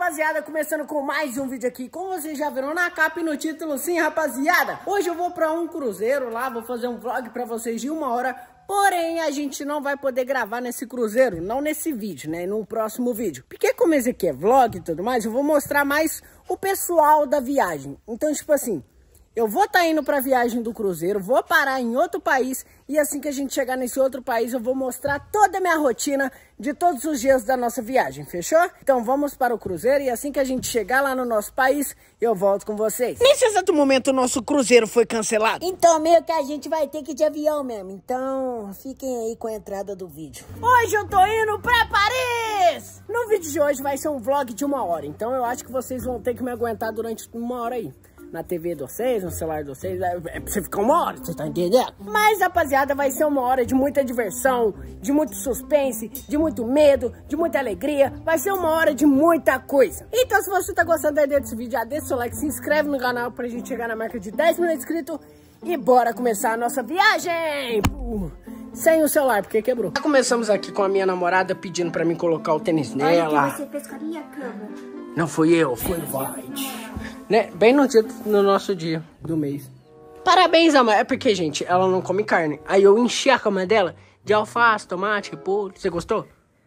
rapaziada, começando com mais um vídeo aqui. Como vocês já viram na capa e no título, sim, rapaziada, hoje eu vou pra um cruzeiro lá, vou fazer um vlog pra vocês de 1 hora. Porém, a gente não vai poder gravar nesse cruzeiro, não nesse vídeo, né, no próximo vídeo. Porque como esse aqui é vlog e tudo mais, eu vou mostrar mais o pessoal da viagem. Então, tipo assim, eu vou estar indo pra viagem do cruzeiro, vou parar em outro país e assim que a gente chegar nesse outro país eu vou mostrar toda a minha rotina de todos os dias da nossa viagem, fechou? Então vamos para o cruzeiro e assim que a gente chegar lá no nosso país eu volto com vocês. Nesse exato momento o nosso cruzeiro foi cancelado. Então meio que a gente vai ter que ir de avião mesmo, então fiquem aí com a entrada do vídeo. Hoje eu tô indo pra Paris! No vídeo de hoje vai ser um vlog de 1 hora, então eu acho que vocês vão ter que me aguentar durante 1 hora aí. Na TV de vocês, no celular de vocês, é pra você ficar 1 hora, vocês estão entendendo? Mas, rapaziada, vai ser 1 hora de muita diversão, de muito suspense, de muito medo, de muita alegria. Vai ser 1 hora de muita coisa. Então, se você tá gostando da ideia desse vídeo, já deixa o seu like, se inscreve no canal pra gente chegar na marca de 10 mil inscritos. E bora começar a nossa viagem! Sem o celular, porque quebrou. Já começamos aqui com a minha namorada pedindo pra mim colocar o tênis nela. Olha que você fez com a minha cama. Não fui eu, foi o White. Né? Bem no nosso dia do mês. Parabéns, amor. É porque, gente, ela não come carne. Aí eu enchi a cama dela de alface, tomate, repolho. Você gostou?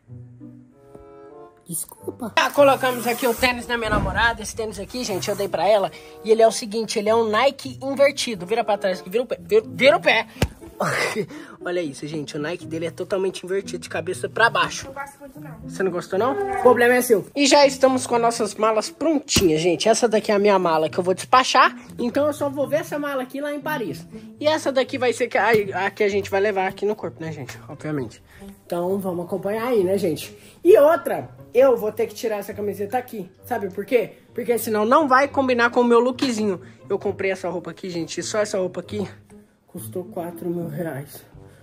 Desculpa. Já colocamos aqui o tênis da minha namorada. Esse tênis aqui, gente, eu dei pra ela. E ele é o seguinte, ele é um Nike invertido. Vira pra trás, vira o pé. Vira o pé. Olha isso, gente. O Nike dele é totalmente invertido, de cabeça pra baixo. Não gosto muito, não. Você não gostou, não? O problema é seu. E já estamos com as nossas malas prontinhas, gente. Essa daqui é a minha mala que eu vou despachar. Então eu só vou ver essa mala aqui lá em Paris. E essa daqui vai ser a que a gente vai levar aqui no corpo, né, gente? Obviamente. Então vamos acompanhar aí, né, gente? E outra, eu vou ter que tirar essa camiseta aqui. Sabe por quê? Porque senão não vai combinar com o meu lookzinho. Eu comprei essa roupa aqui, gente. E só essa roupa aqui custou 4 mil reais.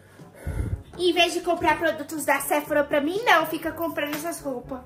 Em vez de comprar produtos da Sephora pra mim, não. Fica comprando essas roupas.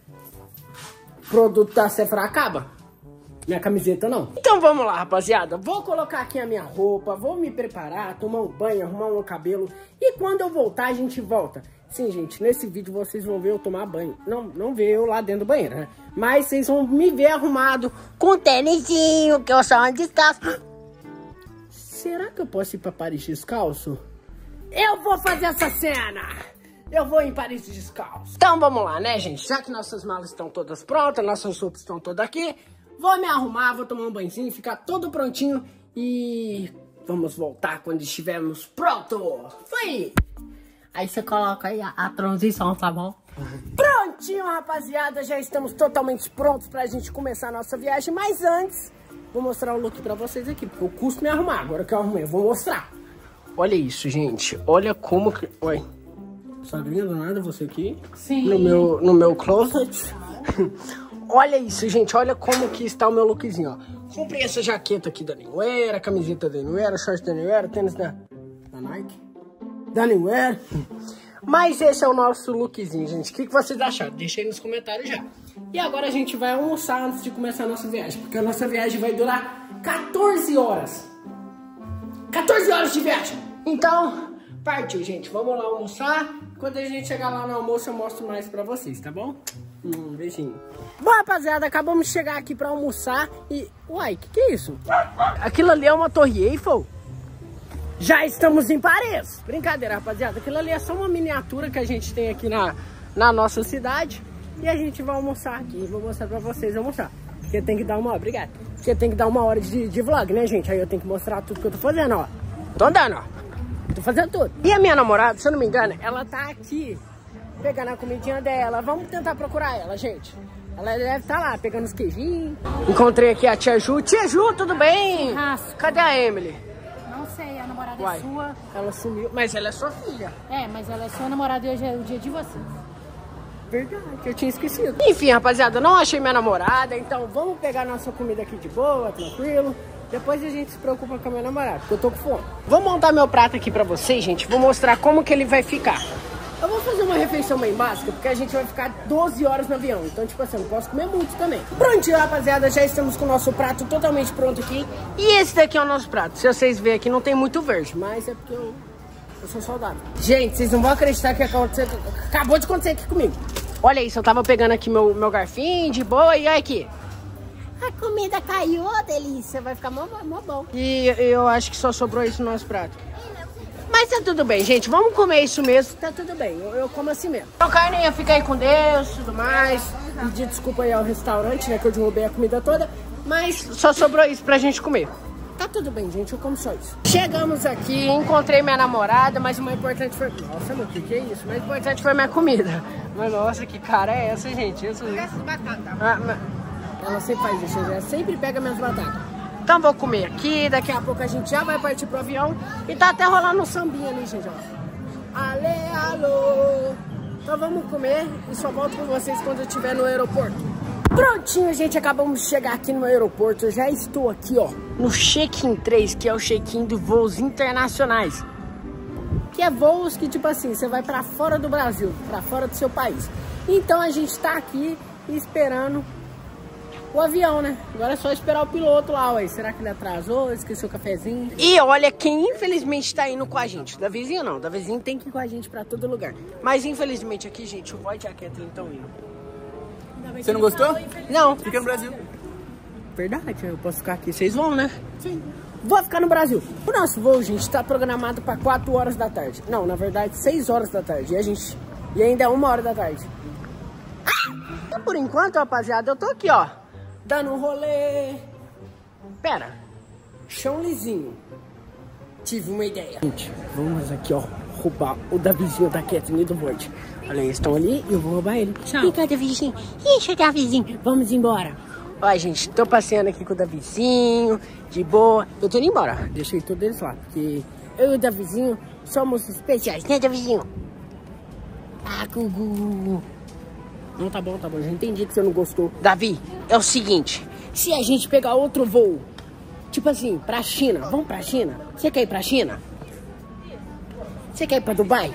Produto da Sephora acaba. Minha camiseta não. Então vamos lá, rapaziada. Vou colocar aqui a minha roupa. Vou me preparar, tomar um banho, arrumar o meu cabelo. E quando eu voltar, a gente volta. Sim, gente, nesse vídeo vocês vão ver eu tomar banho. Não ver eu lá dentro do banheiro, né? Mas vocês vão me ver arrumado com tênisinho, que eu sou um descalço. Será que eu posso ir pra Paris descalço? Eu vou fazer essa cena! Eu vou em Paris descalço. Então vamos lá, né, gente? Já que nossas malas estão todas prontas, nossas roupas estão todas aqui, vou me arrumar, vou tomar um banhozinho, ficar todo prontinho e vamos voltar quando estivermos prontos. Foi! Aí você coloca aí a transição, tá bom? Prontinho, rapaziada, já estamos totalmente prontos pra gente começar a nossa viagem, mas antes vou mostrar o look pra vocês aqui, porque eu custo me arrumar. Agora que eu arrumei, eu vou mostrar. Olha isso, gente. Olha como que... Oi. Sogrinha do nada, você aqui? Sim. No meu closet. Olha isso, gente. Olha como que está o meu lookzinho, ó. Comprei essa jaqueta aqui da New Era, camiseta da New Era, short da New Era, tênis da Nike, da New Era. Mas esse é o nosso lookzinho, gente. O que vocês acharam? Deixa aí nos comentários já. E agora a gente vai almoçar antes de começar a nossa viagem. Porque a nossa viagem vai durar 14 horas. 14 horas de viagem. Então, partiu, gente. Vamos lá almoçar. Quando a gente chegar lá no almoço, eu mostro mais pra vocês, tá bom? Beijinho. Bom, rapaziada, acabamos de chegar aqui pra almoçar e... Uai, que é isso? Aquilo ali é uma torre Eiffel? Já estamos em Paris. Brincadeira, rapaziada. Aquilo ali é só uma miniatura que a gente tem aqui na nossa cidade. E a gente vai almoçar aqui. Vou mostrar pra vocês almoçar. Porque tem que dar uma hora, obrigado. Porque tem que dar 1 hora de vlog, né, gente? Aí eu tenho que mostrar tudo que eu tô fazendo, ó. Tô andando, ó. Tô fazendo tudo. E a minha namorada, se eu não me engano, ela tá aqui pegando a comidinha dela. Vamos tentar procurar ela, gente. Ela deve estar lá, pegando os queijinhos. Encontrei aqui a tia Ju. Tia Ju, tudo bem? Rasco. Cadê a Emily? Não sei, a namorada Uai, é sua. Ela sumiu. Mas ela é sua filha. É, mas ela é sua namorada e hoje é o dia de você. Verdade, eu tinha esquecido. Enfim, rapaziada, não achei minha namorada, então vamos pegar nossa comida aqui de boa, tranquilo. Depois a gente se preocupa com a minha namorada, porque eu tô com fome. Vou montar meu prato aqui pra vocês, gente. Vou mostrar como que ele vai ficar. Eu vou fazer uma refeição bem básica, porque a gente vai ficar 12 horas no avião. Então, tipo assim, eu não posso comer muito também. Prontinho, rapaziada, já estamos com o nosso prato totalmente pronto aqui. E esse daqui é o nosso prato. Se vocês verem aqui, não tem muito verde, mas é porque eu sou saudável. Gente, vocês não vão acreditar que acabou de acontecer aqui comigo. Olha isso, eu tava pegando aqui meu garfinho de boa e olha aqui. A comida caiu, delícia. Vai ficar mó bom. E eu acho que só sobrou isso no nosso prato. Mas tá tudo bem, gente. Vamos comer isso mesmo. Tá tudo bem. Eu como assim mesmo. Então, Carninha, fica aí com Deus e tudo mais. Pedir desculpa aí ao restaurante, né? Que eu derrubei a comida toda. Mas só sobrou isso pra gente comer. Tá tudo bem, gente. Eu como só isso. Chegamos aqui, encontrei minha namorada, mas o mais importante foi... Nossa, meu, que é isso? O mais importante foi minha comida. Mas, nossa, que cara é essa, gente? Isso... Ela sempre faz isso, ela sempre pega minhas batatas. Então vou comer aqui, daqui a pouco a gente já vai partir pro avião. E tá até rolando um sambinha ali, gente, ó. Ale, alô. Então vamos comer e só volto com vocês quando eu estiver no aeroporto. Prontinho, gente, acabamos de chegar aqui no aeroporto. Eu já estou aqui, ó, no check-in 3, que é o check-in de voos internacionais. Que é voos que, tipo assim, você vai pra fora do Brasil, pra fora do seu país. Então a gente tá aqui esperando o avião, né? Agora é só esperar o piloto lá, ué. Será que ele atrasou? Esqueceu o cafezinho? E olha quem infelizmente tá indo com a gente. Da vizinha não, da vizinha tem que ir com a gente pra todo lugar. Mas infelizmente aqui, gente, o Void e a Kathleen estão indo. Você não gostou? Não. Fica no Brasil. Verdade, eu posso ficar aqui. Vocês vão, né? Sim. Vou ficar no Brasil. O nosso voo, gente, tá programado pra 4 horas da tarde. Não, na verdade, 6 horas da tarde. E ainda é 1 hora da tarde. E por enquanto, rapaziada, eu tô aqui, ó, dando um rolê. Pera, chão lisinho. Tive uma ideia. Gente, vamos aqui, ó, roubar o Davizinho da Kathleen e do Void. Olha, eles estão ali e eu vou roubar ele. Tchau. Fica, Davizinho. Ixi, Davizinho, vamos embora. Olha, gente, tô passeando aqui com o Davizinho, de boa. Eu tô indo embora. Deixei todos eles lá, porque eu e o Davizinho somos especiais, né, Davizinho? Ah, Gugu. Não, tá bom, já entendi que você não gostou. Davi, é o seguinte, se a gente pegar outro voo, tipo assim, pra China, vamos pra China? Você quer ir pra China? Você quer ir pra Dubai?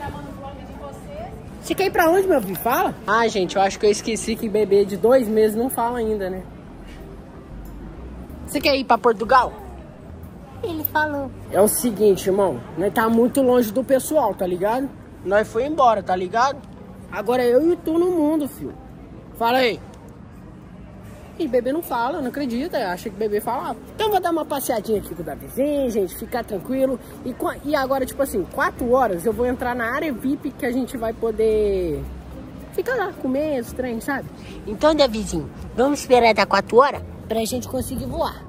Você quer ir pra onde, meu filho? Fala. Ah, gente, eu acho que eu esqueci que bebê de 2 meses não fala ainda, né? Você quer ir pra Portugal? Ele falou. É o seguinte, irmão, nós tá muito longe do pessoal, tá ligado? Nós foi embora, tá ligado? Agora eu e tu no mundo, filho. Fala aí. E bebê não fala, não acredita, acha que bebê falava. Então vou dar uma passeadinha aqui com o Davizinho, gente, ficar tranquilo. E agora, tipo assim, 4 horas eu vou entrar na área VIP que a gente vai poder ficar lá, comer, esse trem, sabe? Então, Davizinho, vamos esperar dar 4 horas pra gente conseguir voar.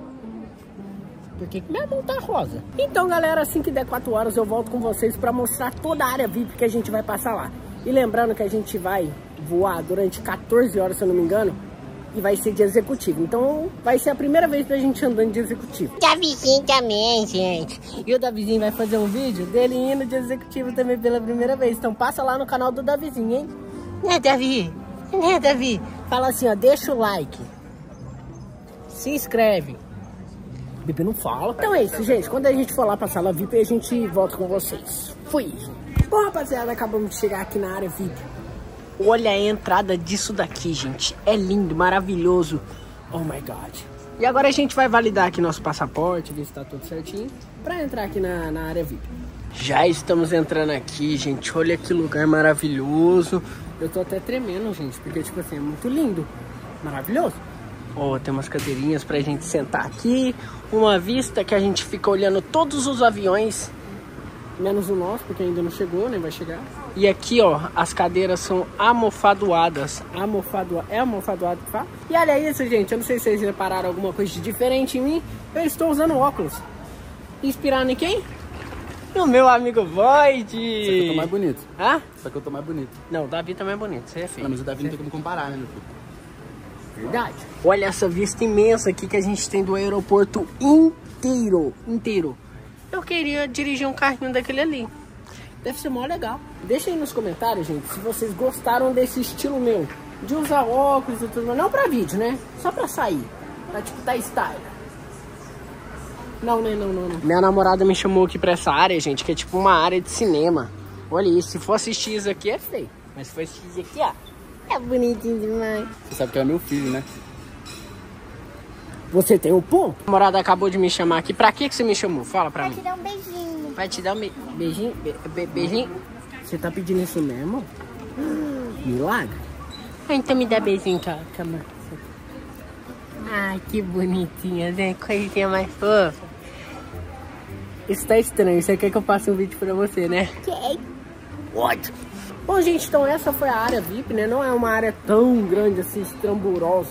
Porque minha mão tá rosa. Então, galera, assim que der 4 horas eu volto com vocês pra mostrar toda a área VIP que a gente vai passar lá. E lembrando que a gente vai voar durante 14 horas, se eu não me engano, e vai ser de executivo. Então vai ser a primeira vez pra gente andando de executivo. Davizinho também, gente. E o Davizinho vai fazer um vídeo dele indo de executivo também pela primeira vez. Então passa lá no canal do Davizinho, hein? Né, Davi? Né, Davi? Fala assim, ó, deixa o like. Se inscreve. O bebê não fala. Então é isso, gente. Quando a gente for lá pra sala VIP, a gente volta com vocês. Fui. Bom, rapaziada, acabamos de chegar aqui na área VIP. Olha a entrada disso daqui, gente. É lindo, maravilhoso. Oh my God. E agora a gente vai validar aqui nosso passaporte, ver se tá tudo certinho, pra entrar aqui na área VIP. Já estamos entrando aqui, gente. Olha que lugar maravilhoso. Eu tô até tremendo, gente, porque, tipo assim, é muito lindo. Maravilhoso. Ó, tem umas cadeirinhas pra gente sentar aqui. Uma vista que a gente fica olhando todos os aviões, menos o nosso, porque ainda não chegou, nem vai chegar. E aqui, ó, as cadeiras são almofadoadas. É almofadoado que fala? E olha isso, gente. Eu não sei se vocês repararam alguma coisa de diferente em mim. Eu estou usando óculos. Inspirado em quem? No meu amigo Void. Só que eu tô mais bonito. Hã? Só que eu tô mais bonito. Não, o Davi também é bonito. Você é feio. Não, mas o Davi não tem como comparar, né, meu filho? Verdade. Olha essa vista imensa aqui que a gente tem do aeroporto inteiro. Eu queria dirigir um carrinho daquele ali. Deve ser mó legal. Deixa aí nos comentários, gente, se vocês gostaram desse estilo meu, de usar óculos e tudo mais. Não pra vídeo, né? Só pra sair. Pra, tipo, tá style. Não, né? Não. Minha namorada me chamou aqui pra essa área, gente, que é tipo uma área de cinema. Olha isso. Se for assistir isso aqui, é feio. Mas se for assistir isso aqui, ó, é bonitinho demais. Você sabe que é meu filho, né? Você tem um ponto? A namorada acabou de me chamar aqui. Pra que você me chamou? Fala pra mim. Vai te dar um beijinho. Vai te dar um beijinho? Beijinho? Você tá pedindo isso mesmo? Milagre? Então me dá beijinho, calma. Ai, que bonitinha, né? Coisinha mais fofa. Isso tá estranho, você quer que eu passe um vídeo pra você, né? What? Bom, gente, então essa foi a área VIP, né? Não é uma área tão grande assim, estramburosa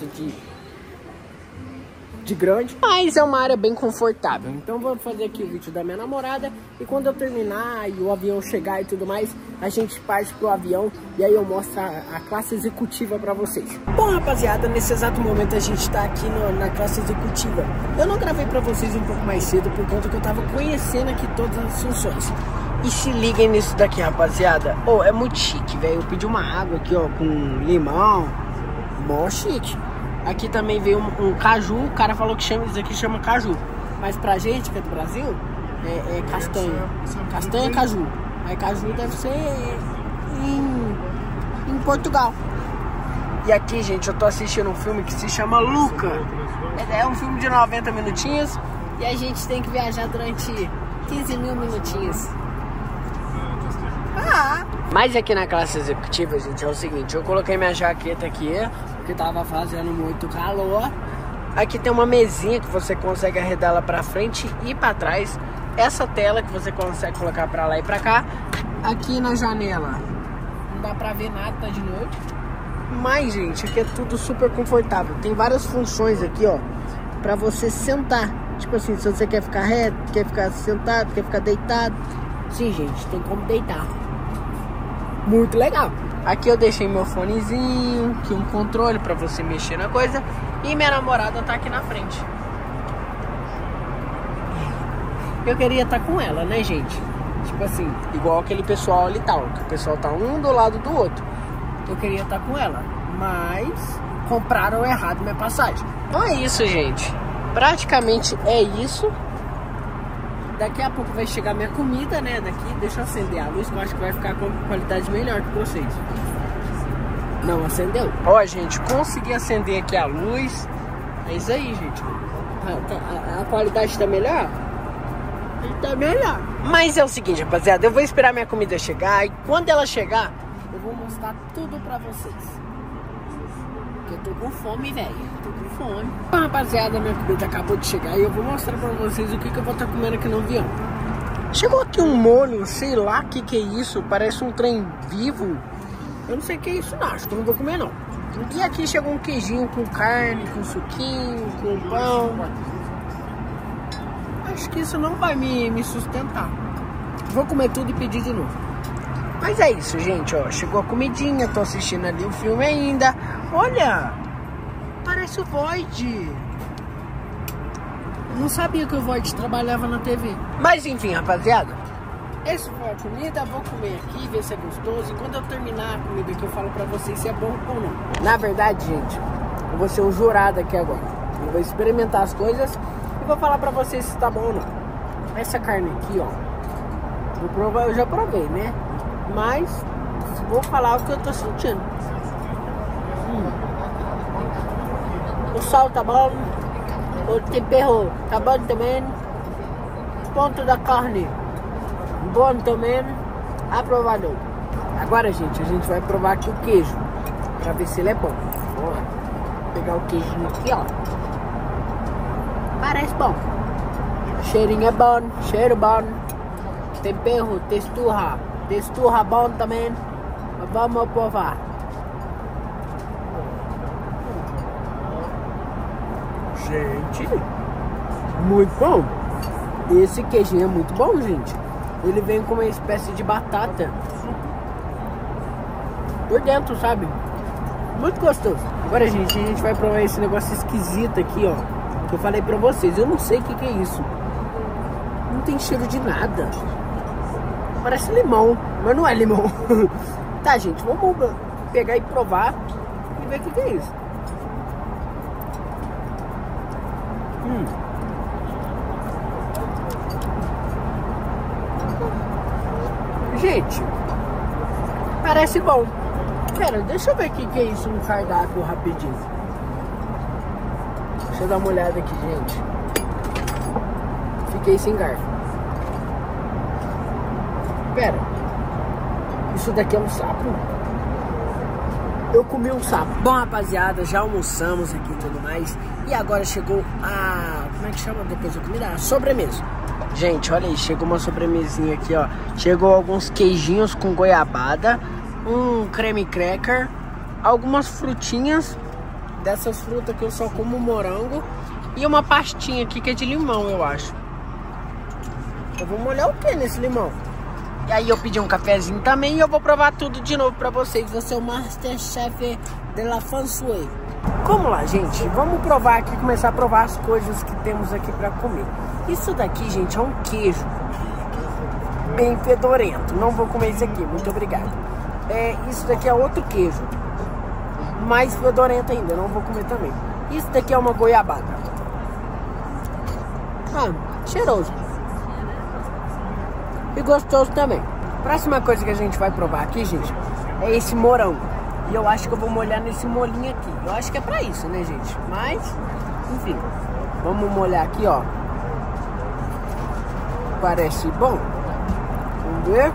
de grande, mas é uma área bem confortável. Então vou fazer aqui o vídeo da minha namorada e quando eu terminar e o avião chegar e tudo mais, a gente parte pro avião e aí eu mostro a classe executiva pra vocês. Bom, rapaziada, nesse exato momento a gente tá aqui na classe executiva. Eu não gravei pra vocês um pouco mais cedo por conta que eu tava conhecendo aqui todas as funções. E se liguem nisso daqui, rapaziada. Oh, é muito chique, velho. Eu pedi uma água aqui, ó, com limão. Mó chique. Aqui também veio um caju. O cara falou que isso aqui chama caju. Mas pra gente que é do Brasil, é castanha. Castanha é caju. Aí caju deve ser em Portugal. E aqui, gente, eu tô assistindo um filme que se chama Luca. É um filme de 90 minutinhos. E a gente tem que viajar durante 15 mil minutinhos. Mas aqui na classe executiva, gente, é o seguinte. Eu coloquei minha jaqueta aqui, porque tava fazendo muito calor. Aqui tem uma mesinha que você consegue arredar ela pra frente e pra trás. Essa tela que você consegue colocar pra lá e pra cá. Aqui na janela não dá pra ver nada, tá de noite. Mas, gente, aqui é tudo super confortável. Tem várias funções aqui, ó, pra você sentar. Tipo assim, se você quer ficar reto, quer ficar sentado, quer ficar deitado. Sim, gente, tem como deitar. Muito legal. Aqui eu deixei meu fonezinho, aqui um controle pra você mexer na coisa. E minha namorada tá aqui na frente. Eu queria estar com ela, né, gente? Tipo assim, igual aquele pessoal ali tal, que o pessoal tá um do lado do outro. Eu queria estar com ela, mas compraram errado minha passagem. Então é isso, gente. Praticamente é isso. Daqui a pouco vai chegar minha comida, né? Daqui, deixa eu acender a luz, que eu acho que vai ficar com qualidade melhor que vocês. Não acendeu? Ó, gente, consegui acender aqui a luz. É isso aí, gente. A qualidade tá melhor? Tá melhor. Mas é o seguinte, rapaziada, eu vou esperar minha comida chegar. E quando ela chegar, eu vou mostrar tudo pra vocês. Porque eu tô com fome, velho. Tô com fome. Bom, rapaziada, minha comida acabou de chegar. E eu vou mostrar pra vocês o que eu vou estar comendo aqui no avião. Chegou aqui um molho, sei lá o que é isso. Parece um trem vivo. Eu não sei o que é isso, não. Acho que eu não vou comer, não. E aqui chegou um queijinho com carne, com suquinho, com pão. Acho que isso não vai me sustentar. Vou comer tudo e pedir de novo. Mas é isso, gente, ó. Chegou a comidinha, tô assistindo ali o filme ainda. Olha! Parece o Void. Não sabia que o Void trabalhava na TV. Mas enfim, rapaziada. Essa foi a comida, vou comer aqui, ver se é gostoso. E quando eu terminar a comida aqui, eu falo pra vocês se é bom ou não. Na verdade, gente, eu vou ser um jurado aqui agora. Eu vou experimentar as coisas e vou falar pra vocês se tá bom ou não. Essa carne aqui, ó. Eu já provei, né? Mas vou falar o que eu tô sentindo. O sal tá bom. O tempero tá bom também. O ponto da carne bom também. Aprovador. Agora, gente, a gente vai provar aqui o queijo. Pra ver se ele é bom. Vamos lá. Vou pegar o queijinho aqui, ó. Parece bom. Cheirinho é bom. Cheiro bom. Tempero, textura. Textura bom também. Vamos provar. Gente, muito bom. Esse queijinho é muito bom, gente. Ele vem com uma espécie de batata por dentro, sabe? Muito gostoso. Agora, gente, a gente vai provar esse negócio esquisito aqui, ó. Que eu falei pra vocês. Eu não sei o que é isso. Não tem cheiro de nada. Parece limão, mas não é limão. Tá, gente, vamos pegar e provar e ver o que é isso. Gente, parece bom. Pera, deixa eu ver o que é isso no cardápio rapidinho. Deixa eu dar uma olhada aqui, gente. Fiquei sem garfo. Pera, isso daqui é um sapo? eu comi um sapo. Bom, rapaziada, já almoçamos aqui e tudo mais. E agora chegou a... como é que chama depois da comida? A sobremesa. Gente, olha aí, chegou uma sobremesinha aqui, ó. Chegou alguns queijinhos com goiabada, um creme cracker, algumas frutinhas, dessas frutas que eu só como morango, e uma pastinha aqui que é de limão, eu acho. Eu vou molhar o que nesse limão? E aí eu pedi um cafezinho também e eu vou provar tudo de novo pra vocês. Você é o Masterchef de la Françoise. Vamos lá, gente. Vamos provar aqui, começar a provar as coisas que temos aqui pra comer. Isso daqui, gente, é um queijo bem fedorento. Não vou comer isso aqui, muito obrigado. Isso daqui é outro queijo, mais fedorento ainda, não vou comer também. Isso daqui é uma goiabada. Cheiroso. E gostoso também. Próxima coisa que a gente vai provar aqui, gente, é esse morango. E eu acho que eu vou molhar nesse molinho aqui. Eu acho que é pra isso, né, gente? Mas, enfim, vamos molhar aqui, ó. Parece bom. Vamos ver.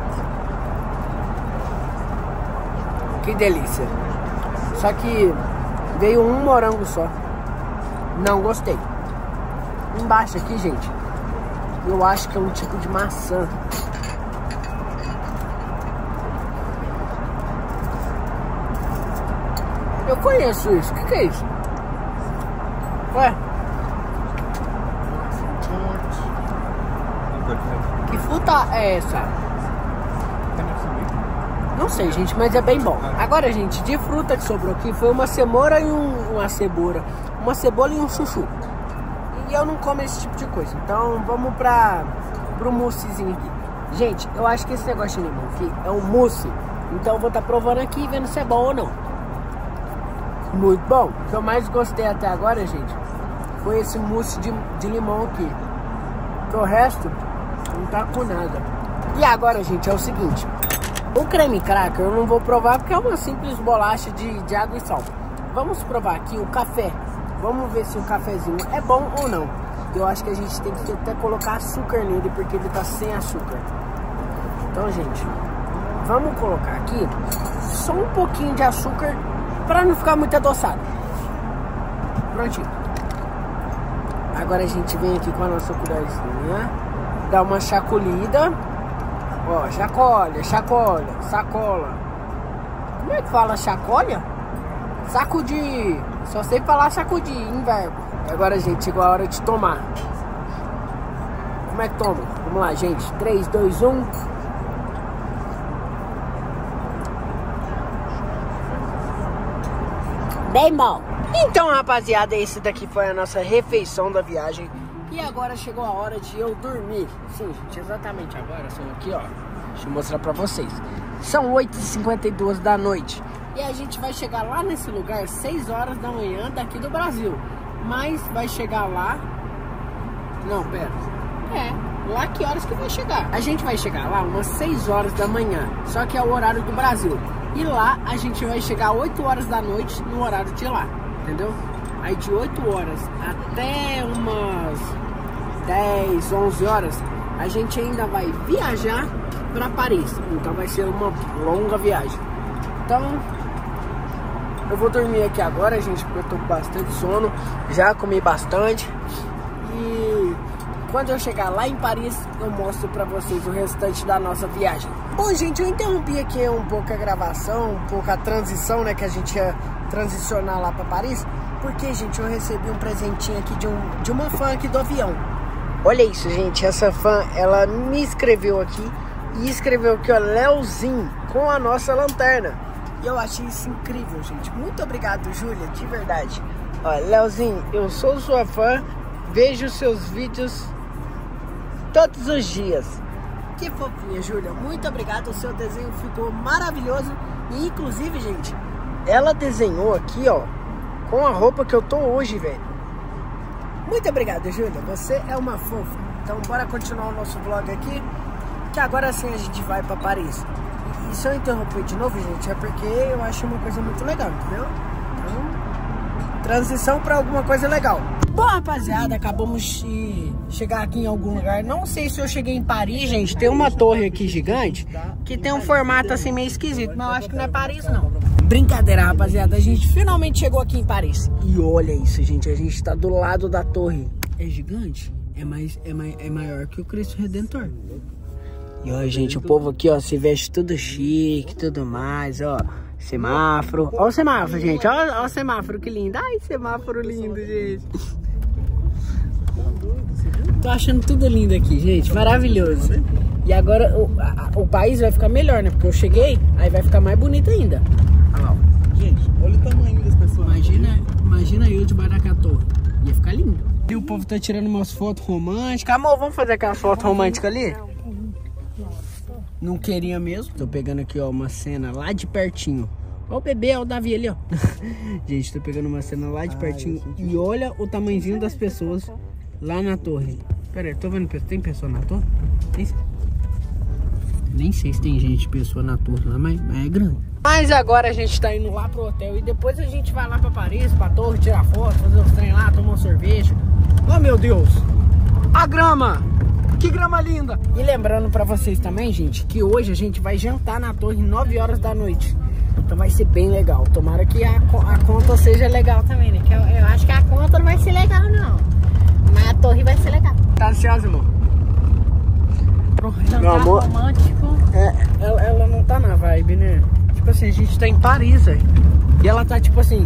Que delícia. Só que veio um morango só. Não gostei. Embaixo aqui, gente, eu acho que é um tipo de maçã. Eu conheço isso. O que é isso? Ué? Que fruta é essa? Não sei, gente, mas é bem bom. Agora, gente, de fruta que sobrou aqui foi uma cenoura e uma cebola. Uma cebola e um chuchu. E eu não como esse tipo de coisa. Então vamos pro moussezinho aqui. Gente, eu acho que esse negócio de limão aqui é um mousse. Então eu vou estar provando aqui e vendo se é bom ou não. Muito bom. O que eu mais gostei até agora, gente, foi esse mousse de limão aqui. Porque o resto não tá com nada. E agora, gente, é o seguinte. O creme cracker eu não vou provar porque é uma simples bolacha de água e sal. Vamos provar aqui o café. Vamos ver se o cafezinho é bom ou não. Eu acho que a gente tem que até colocar açúcar nele, porque ele tá sem açúcar. Então, gente, vamos colocar aqui só um pouquinho de açúcar para não ficar muito adoçado. Prontinho. Agora a gente vem aqui com a nossa colherzinha, dá uma chacolida. Ó, chacoalha, sacola. Como é que fala chacoalha? Sacudir. Só sei falar sacudir em verbo. Agora, gente, chegou a hora de tomar. Como é que toma? Vamos lá, gente. 3, 2, 1. Bem bom. Então, rapaziada, esse daqui foi a nossa refeição da viagem. E agora chegou a hora de eu dormir. Sim, gente, exatamente agora. São aqui, ó. Deixa eu mostrar pra vocês. São 8h52 da noite. E a gente vai chegar lá nesse lugar 6 horas da manhã daqui do Brasil. Mas vai chegar lá... Não, pera. Lá que horas que vai chegar? A gente vai chegar lá umas 6 horas da manhã. Só que é o horário do Brasil. E lá a gente vai chegar 8 horas da noite no horário de lá. Entendeu? Aí de 8 horas até umas 10, 11 horas, a gente ainda vai viajar para Paris. Então vai ser uma longa viagem. Então, eu vou dormir aqui agora, gente, porque eu tô com bastante sono. Já comi bastante. E quando eu chegar lá em Paris, eu mostro pra vocês o restante da nossa viagem. Bom, gente, eu interrompi aqui um pouco a gravação, um pouco a transição, né, que a gente ia transicionar lá pra Paris. Porque, gente, eu recebi um presentinho aqui de uma fã aqui do avião. Olha isso, gente, essa fã, ela me escreveu aqui e escreveu aqui, ó, Leozinho, com a nossa lanterna. E eu achei isso incrível, gente. Muito obrigado, Júlia, de verdade. Ó, Leozinho, eu sou sua fã, vejo seus vídeos todos os dias. Que fofinha, Júlia. Muito obrigado, o seu desenho ficou maravilhoso. E, inclusive, gente, ela desenhou aqui, ó, com a roupa que eu tô hoje, velho. Muito obrigado, Júlia. Você é uma fofa. Então, bora continuar o nosso vlog aqui, que agora sim a gente vai pra Paris. E se eu interromper de novo, gente, é porque eu acho uma coisa muito legal, entendeu? Então, transição pra alguma coisa legal. Bom, rapaziada, acabamos de chegar aqui em algum lugar. Não sei se eu cheguei em Paris, gente. Tem uma torre aqui gigante que tem um formato assim meio esquisito, mas eu acho que não é Paris, não. Brincadeira, rapaziada. A gente finalmente chegou aqui em Paris. E olha isso, gente. A gente tá do lado da torre. É gigante. É maior que o Cristo Redentor. E olha, gente, o povo aqui, ó, se veste tudo chique, tudo mais, ó. Semáforo. Ó o semáforo, gente. Ó o semáforo, que lindo. Ai, semáforo lindo, gente. Tô achando tudo lindo aqui, gente. Maravilhoso. E agora o país vai ficar melhor, né? Porque eu cheguei, aí vai ficar mais bonito ainda. Olha lá, ó. Gente, olha o tamanho das pessoas. Imagina eu debaixo daquela torre. Ia ficar lindo. E o povo tá tirando umas fotos românticas. Amor, vamos fazer aquelas fotos românticas ali? Não queria mesmo. Tô pegando aqui, ó, uma cena lá de pertinho. Ó o bebê, ó o Davi ali, ó. Gente, tô pegando uma cena lá de pertinho. E olha o tamanhozinho das pessoas lá na torre. Pera aí, tô vendo, tem pessoa na torre? Nem sei se tem gente, pessoa na torre lá, mas é grande. Mas agora a gente tá indo lá pro hotel e depois a gente vai lá pra Paris, pra torre, tirar foto, fazer os trem lá, tomar um sorvete. Oh, meu Deus! A grama! Que grama linda! E lembrando pra vocês também, gente, que hoje a gente vai jantar na torre 9 horas da noite. Então vai ser bem legal. Tomara que a conta seja legal também, né? Que eu acho que a conta não vai ser legal, não. Mas a torre vai ser legal. Tá ansiosa, amor? Jantar romântico. Ela não tá na vibe, né? Tipo assim, a gente tá em Paris, velho. E ela tá tipo assim...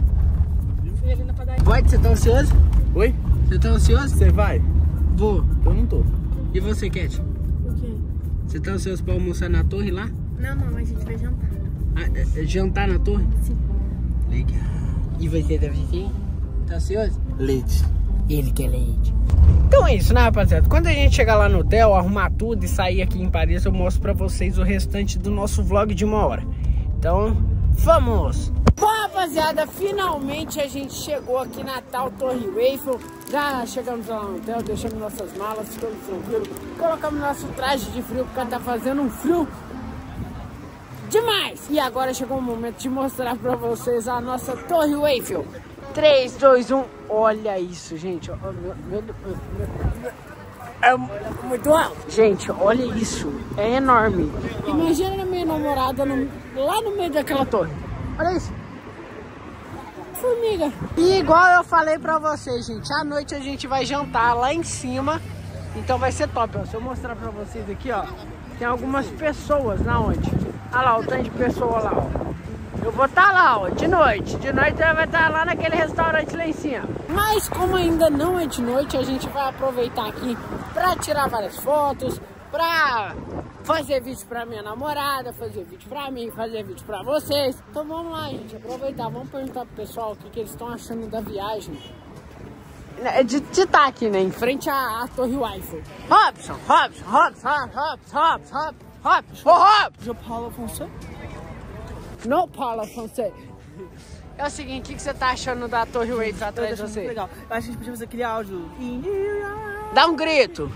Vai, você tá ansioso? Oi? Você tá ansioso? Você vai? Vou. Eu não tô. E você, Cat? O quê? Você tá ansioso pra almoçar na torre lá? Não, mamãe, a gente vai jantar. Jantar na torre? Sim. Legal. E você, Davi? Tá ansioso? Leite. Ele quer leite. Então é isso, né, rapaziada? Quando a gente chegar lá no hotel, arrumar tudo e sair aqui em Paris, eu mostro pra vocês o restante do nosso vlog de 1 hora. Então, vamos! Bom, rapaziada, finalmente a gente chegou aqui na tal Torre Eiffel. Já chegamos lá no hotel, deixamos nossas malas, ficamos tranquilos. Colocamos nosso traje de frio, porque tá fazendo um frio demais! E agora chegou o momento de mostrar pra vocês a nossa Torre Eiffel. 3, 2, 1, olha isso, gente. É muito alto. Gente, olha isso. É enorme. Imagina a minha namorada lá no meio daquela torre. Olha isso. Formiga. E igual eu falei pra vocês, gente, à noite a gente vai jantar lá em cima. Então vai ser top, ó. Se eu mostrar pra vocês aqui, ó, tem algumas pessoas na onde. Olha lá, o tanto de pessoa lá, ó. Eu vou estar lá, ó, de noite. De noite ela vai estar lá naquele restaurante lá em cima. Mas como ainda não é de noite, a gente vai aproveitar aqui pra tirar várias fotos, pra fazer vídeo pra minha namorada, fazer vídeo pra mim, fazer vídeo pra vocês. Então vamos lá, gente, aproveitar. Vamos perguntar pro pessoal o que eles estão achando da viagem. De estar aqui, né, em frente à Torre Eiffel. Robson. Je parle français? Não, Paula Fonseca. É o seguinte, o que você tá achando da Torre Eiffel atrás de você? Legal. Eu acho que a gente podia fazer aquele áudio. Dá um grito.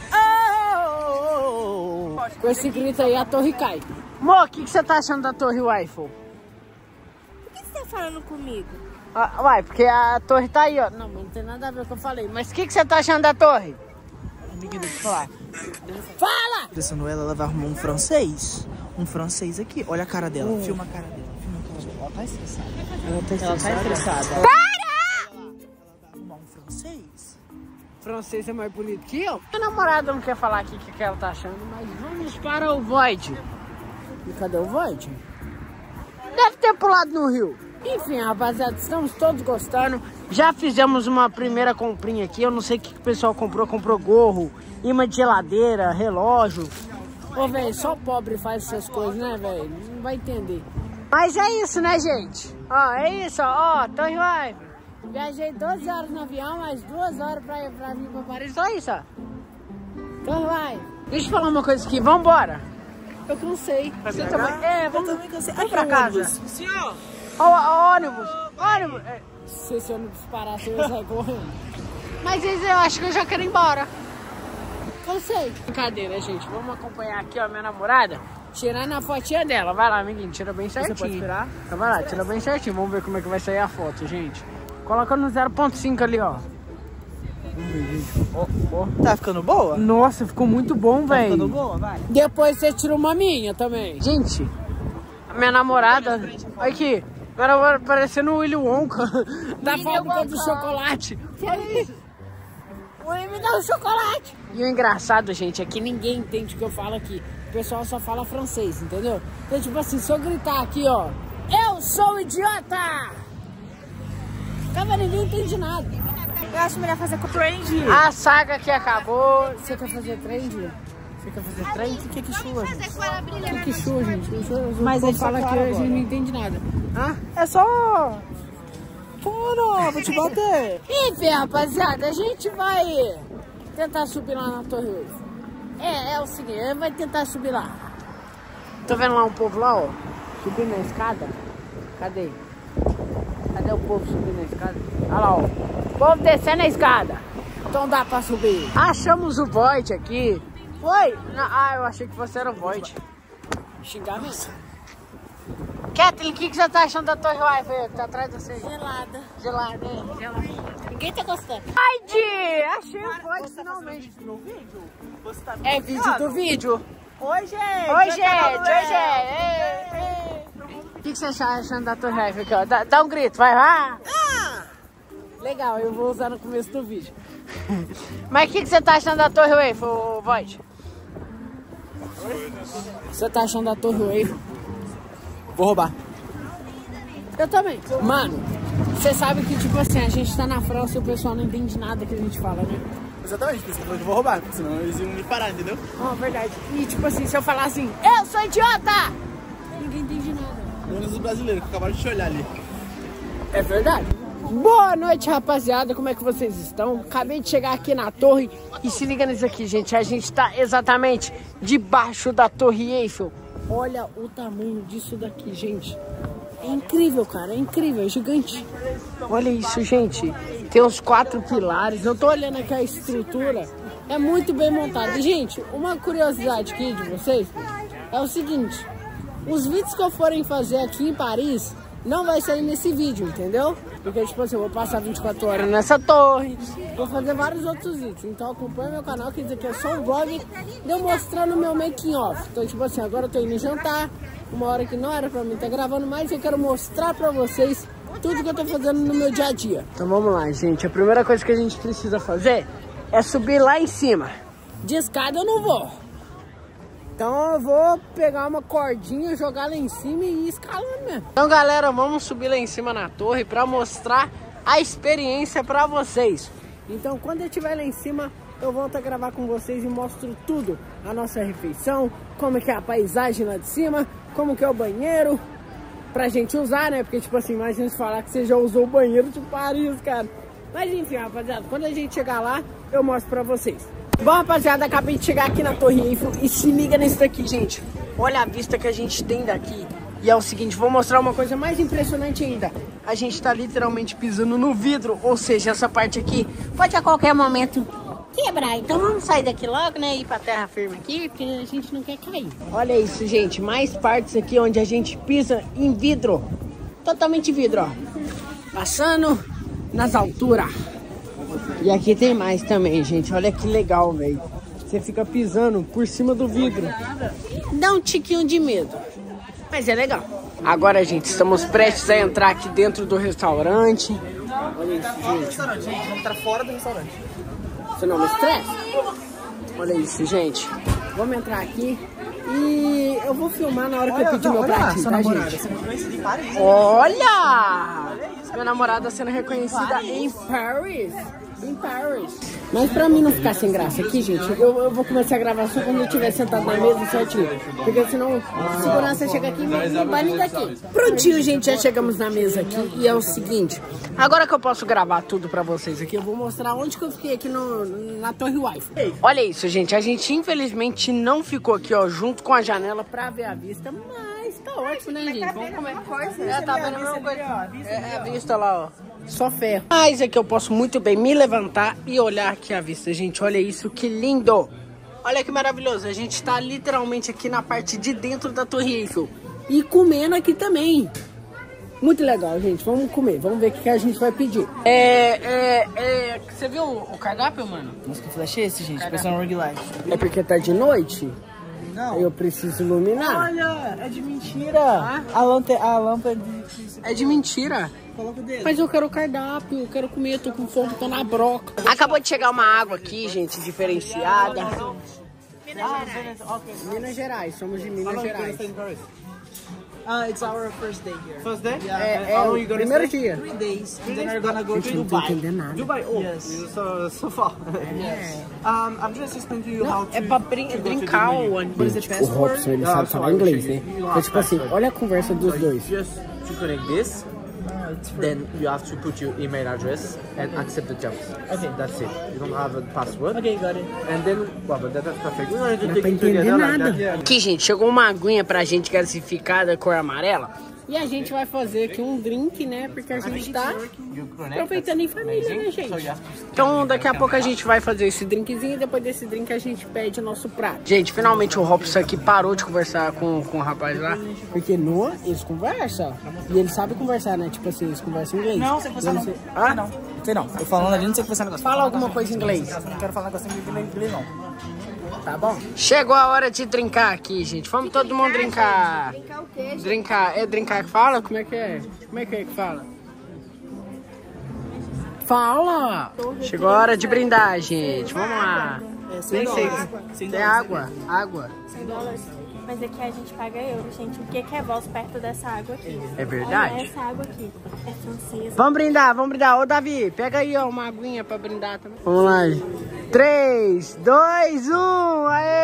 Com esse grito aí, a torre cai. Mo, o que você tá achando da Torre Eiffel? Por que você tá falando comigo? Uai, porque a torre tá aí, ó. Não, mas não tem nada a ver com o que eu falei. Mas o que você tá achando da torre? Amiga, deixa eu falar. Fala! Pensando ela vai arrumar um francês. Um francês aqui. Olha a cara dela. Filma a cara dela. Ela tá estressada. Ela tá estressada. Para! Ela vai arrumar um francês. Francês é mais bonito que eu. Minha namorada não quer falar aqui o que ela tá achando, mas vamos para o Void. E cadê o Void? Deve ter pulado no rio. Enfim, rapaziada, estamos todos gostando. Já fizemos uma primeira comprinha aqui. Eu não sei o que o pessoal comprou. Comprou gorro, imã de geladeira, relógio. Ô, velho, só pobre faz essas coisas, né, velho? Não vai entender. Mas é isso, né, gente? Ó, é isso, ó. Torre Eiffel. Viajei 12 horas no avião, mais 2 horas pra vir pra Paris. Só isso, ó. Torre Eiffel. Deixa eu falar uma coisa aqui. Vambora. Eu cansei. Você também? É, vamos. Eu também cansei. Vamos pra casa. Senhor! Ó, ônibus. Ônibus. Se esse ônibus parar, você vai sair correndo. Mas eu acho que eu já quero ir embora. Cansei. Brincadeira, gente. Vamos acompanhar aqui, ó, minha namorada. Tirando a fotinha dela. Vai lá, amiguinho. Tira bem certinho. Você pode esperar? Então vai lá, tira bem certinho. Vamos ver como é que vai sair a foto, gente. Coloca no 0.5 ali, ó. Vamos ver, gente. Ó. Tá ficando boa? Nossa, ficou muito bom, velho. Tá ficando boa, vai. Depois você tira uma minha também. Gente, A minha namorada... Olha aqui. Minha namorada parecendo o Willy Wonka. Da fábrica do chocolate. Olha isso. Me dá um chocolate. E o engraçado, gente, é que ninguém entende o que eu falo aqui. O pessoal só fala francês, entendeu? Então, tipo assim, se eu gritar aqui, ó, eu sou idiota! Cara, ninguém entende nada. Eu acho melhor fazer com o trend. A saga que acabou. Você quer fazer trend? Você quer fazer trend? O que é que chua, gente? O que é que chua, gente? Mas ele fala que a gente não entende nada. Ah? É só... Porra, vou te bater. Enfim, rapaziada, a gente vai tentar subir lá na Torre Eiffel. É o seguinte, a gente vai tentar subir lá. Tô vendo lá um povo lá, ó, subindo na escada. Cadê? Cadê o povo subindo na escada? Olha lá, ó. O povo descendo a escada. Então dá pra subir. Achamos o Void aqui. Oi? Ah, eu achei que você era o Void. Xingamento. Kathleen, o que você tá achando da Torre Eiffel que tá atrás de você? Gelada. Gelada, é. Gelada. Ninguém tá gostando. Void! Achei o Void finalmente. É vídeo do vídeo. Oi, gente. Oi, gente. Oi, gente. O que você tá achando da Torre Eiffel aqui, ó? Dá um grito, vai lá. Legal, eu vou usar no começo do vídeo. Mas o que você tá achando da Torre Eiffel, Void? Você tá achando da Torre Eiffel? Vou roubar. Eu também. Mano, você sabe que, tipo assim, a gente tá na França e o pessoal não entende nada que a gente fala, né? Exatamente, porque você falou que eu vou roubar, porque senão eles iam me parar, entendeu? Oh, verdade. E, tipo assim, se eu falar assim, eu sou idiota! Ninguém entende nada. Menos os brasileiros que acabaram de te olhar ali. É verdade. Boa noite, rapaziada. Como é que vocês estão? Acabei de chegar aqui na torre e se liga nisso aqui, gente. A gente tá exatamente debaixo da Torre Eiffel. Olha o tamanho disso daqui, gente. É incrível, cara. É incrível, é gigante. Olha isso, gente. Tem uns 4 pilares. Eu tô olhando aqui a estrutura. É muito bem montada. Gente, uma curiosidade aqui de vocês é o seguinte. Os vídeos que eu forem fazer aqui em Paris não vai sair nesse vídeo, entendeu? Porque, tipo assim, eu vou passar 24 horas nessa torre, vou fazer vários outros vídeos. Então acompanha meu canal, que diz que é só um vlog de eu mostrando o meu making off. Então, tipo assim, agora eu tô indo jantar, uma hora que não era pra mim estar gravando, mas eu quero mostrar pra vocês tudo que eu tô fazendo no meu dia a dia. Então vamos lá, gente. A primeira coisa que a gente precisa fazer é subir lá em cima. De escada eu não vou. Então eu vou pegar uma cordinha, jogar lá em cima e ir escalando mesmo. Então, galera, vamos subir lá em cima na torre pra mostrar a experiência pra vocês. Então, quando eu estiver lá em cima, eu volto a gravar com vocês e mostro tudo. A nossa refeição, como é que é a paisagem lá de cima, como que é o banheiro, pra gente usar, né? Porque, tipo assim, imagina se falar que você já usou o banheiro de Paris, cara. Mas enfim, rapaziada, quando a gente chegar lá, eu mostro pra vocês. Bom, rapaziada, acabei de chegar aqui na Torre Eiffel e se liga nisso daqui, gente. Olha a vista que a gente tem daqui. E é o seguinte, vou mostrar uma coisa mais impressionante ainda. A gente tá literalmente pisando no vidro, ou seja, essa parte aqui pode a qualquer momento quebrar. Então vamos sair daqui logo, né, ir pra terra firme aqui, porque a gente não quer cair. Olha isso, gente, mais partes aqui onde a gente pisa em vidro. Totalmente vidro, ó. Passando nas alturas. E aqui tem mais também, gente. Olha que legal, velho. Você fica pisando por cima do vidro. Dá um tiquinho de medo. Mas é legal. Agora, gente, estamos prestes a entrar aqui dentro do restaurante. Olha isso, gente. Vamos entrar fora do restaurante. Você não me estressa? Olha isso, gente. Vamos entrar aqui. E eu vou filmar na hora que eu pedir meu pratinho, tá, gente? Olha! Minha namorada sendo reconhecida em Paris. Em Paris. Mas pra mim não ficar sem graça aqui, gente, eu vou começar a gravar só quando eu estiver sentado na mesa certinho. Porque senão a segurança chega aqui e não vai nem daqui. Prontinho, gente, já chegamos na mesa aqui. E é o seguinte, agora que eu posso gravar tudo pra vocês aqui, eu vou mostrar onde que eu fiquei aqui na Torre Eiffel. Olha isso, gente, a gente infelizmente não ficou aqui, ó, junto com a janela pra ver a vista, mas tá ótimo, né, gente? Vamos comer. Tá vendo a mesma coisa? É a vista lá, ó. Só ferro. Mas é que eu posso muito bem me levantar e olhar aqui a vista, gente. Olha isso, que lindo. Olha que maravilhoso. A gente tá literalmente aqui na parte de dentro da Torre Eiffel. E comendo aqui também. Muito legal, gente. Vamos comer. Vamos ver o que a gente vai pedir. Você viu o cardápio, mano? Nossa, que flash é esse, gente? Pensando no Ring Light. É porque tá de noite? Não. Eu preciso iluminar. Olha, é de mentira. A lâmpada É de mentira. Coloca o dedo. Mas eu quero cardápio, eu quero comer, tô com fome, tô na broca. Acabou de chegar uma água aqui, gente, diferenciada. Minas Gerais, somos de Minas Gerais. It's our first day here. First day? É o primeiro dia. 3 days. And then we're gonna go to Não tô Dubai. entendendo nada. Dubai? Oh, Yes. so far. Yes. I'm just explaining to you how to... É pra brincar o ônibus. O Robson, ele sabe falar inglês, né? Então, tipo assim, olha a conversa dos dois. Just to connect this, then you have to put your email address and accept the terms. Okay, that's it. You don't have a password. Okay, got it. And then, well, but that's perfect. We don't need to Não take tá it entendendo together like nada. that. Yeah. Aqui, gente, chegou uma aguinha pra gente gasificada, cor amarela. E a gente vai fazer aqui um drink, né? Porque a gente tá aproveitando em família, né, gente? Então, daqui a pouco a gente vai fazer esse drinkzinho e depois desse drink a gente pede nosso prato. Gente, finalmente o Robson aqui parou de conversar com o rapaz lá. Porque eles conversam. E eles sabem conversar, né? Tipo assim, eles conversam inglês. Não, sei conversar não. Ah? Não. Sei não. Tô falando ali, não sei conversar negócio. Fala alguma coisa em inglês. Não quero falar negócio em inglês, não. Tá bom? Chegou a hora de drincar aqui, gente. Vamos todo mundo drincar. Brincar o quê? Drincar. É drincar que fala? Como é que é? Como é que fala? Fala! Chegou a hora de brindar, gente. Vamos lá. Nem sei. Tem água. Água. $100. Mas aqui a gente paga euro, gente. O que é voz perto dessa água aqui? É verdade? Olha essa água aqui. É francesa. Vamos brindar, vamos brindar. Ô, Davi, pega aí, ó, uma aguinha pra brindar também. Vamos lá. 3, 2, 1.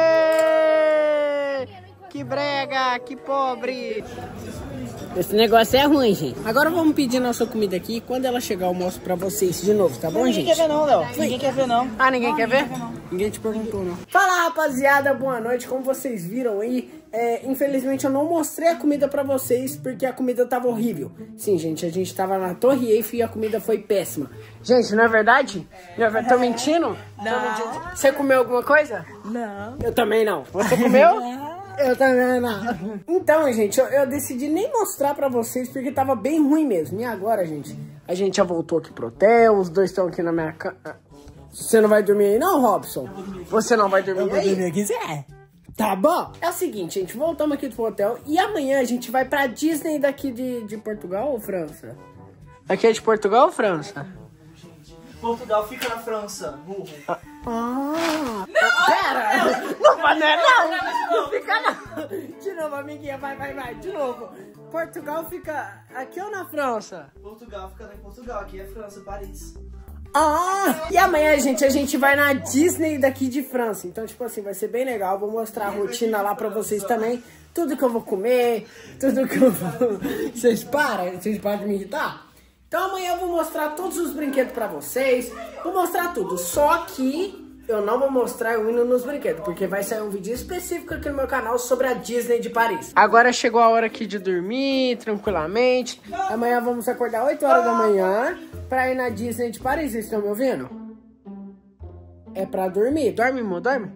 Aê! Que brega, que pobre. Esse negócio é ruim, gente. Agora vamos pedir nossa comida aqui. Quando ela chegar, eu mostro pra vocês de novo, tá bom, gente? Ninguém quer ver não, Léo. Ninguém quer ver não. Ah, ninguém quer ver? Ninguém te perguntou, não. Fala, rapaziada, boa noite. Como vocês viram aí, infelizmente eu não mostrei a comida pra vocês porque a comida tava horrível. Sim, gente, a gente tava na Torre Eiffel e a comida foi péssima. Gente, não é verdade? Tô mentindo? Não. Você comeu alguma coisa? Não. Eu também não. Você comeu? Eu também não. Então, gente, eu decidi nem mostrar pra vocês porque tava bem ruim mesmo. E agora, gente, a gente já voltou aqui pro hotel, os dois estão aqui na minha cama. Você não vai dormir aí não, Robson? Você não vai dormir aí? Eu vou dormir aqui, Zé. Tá bom? É o seguinte, gente, voltamos aqui pro hotel e amanhã a gente vai pra Disney daqui de Portugal ou França? Aqui é de Portugal ou França? Portugal fica na França, burro. Não! Pera! Não fica não! De novo, amiguinha, vai, de novo. Portugal fica aqui ou na França? Portugal fica em Portugal, aqui é França, Paris. E amanhã, gente, a gente vai na Disney daqui de França. Então, tipo assim, vai ser bem legal. Vou mostrar a rotina lá pra vocês também. Tudo que eu vou comer, tudo que eu vou... Vocês param de me irritar? Então amanhã eu vou mostrar todos os brinquedos pra vocês. Vou mostrar tudo. Só que eu não vou mostrar eu indo nos brinquedos, porque vai sair um vídeo específico aqui no meu canal sobre a Disney de Paris. Agora chegou a hora aqui de dormir tranquilamente. Amanhã vamos acordar 8 horas da manhã pra ir na Disney de Paris. Vocês estão me ouvindo? É pra dormir. Dorme, amor, dorme.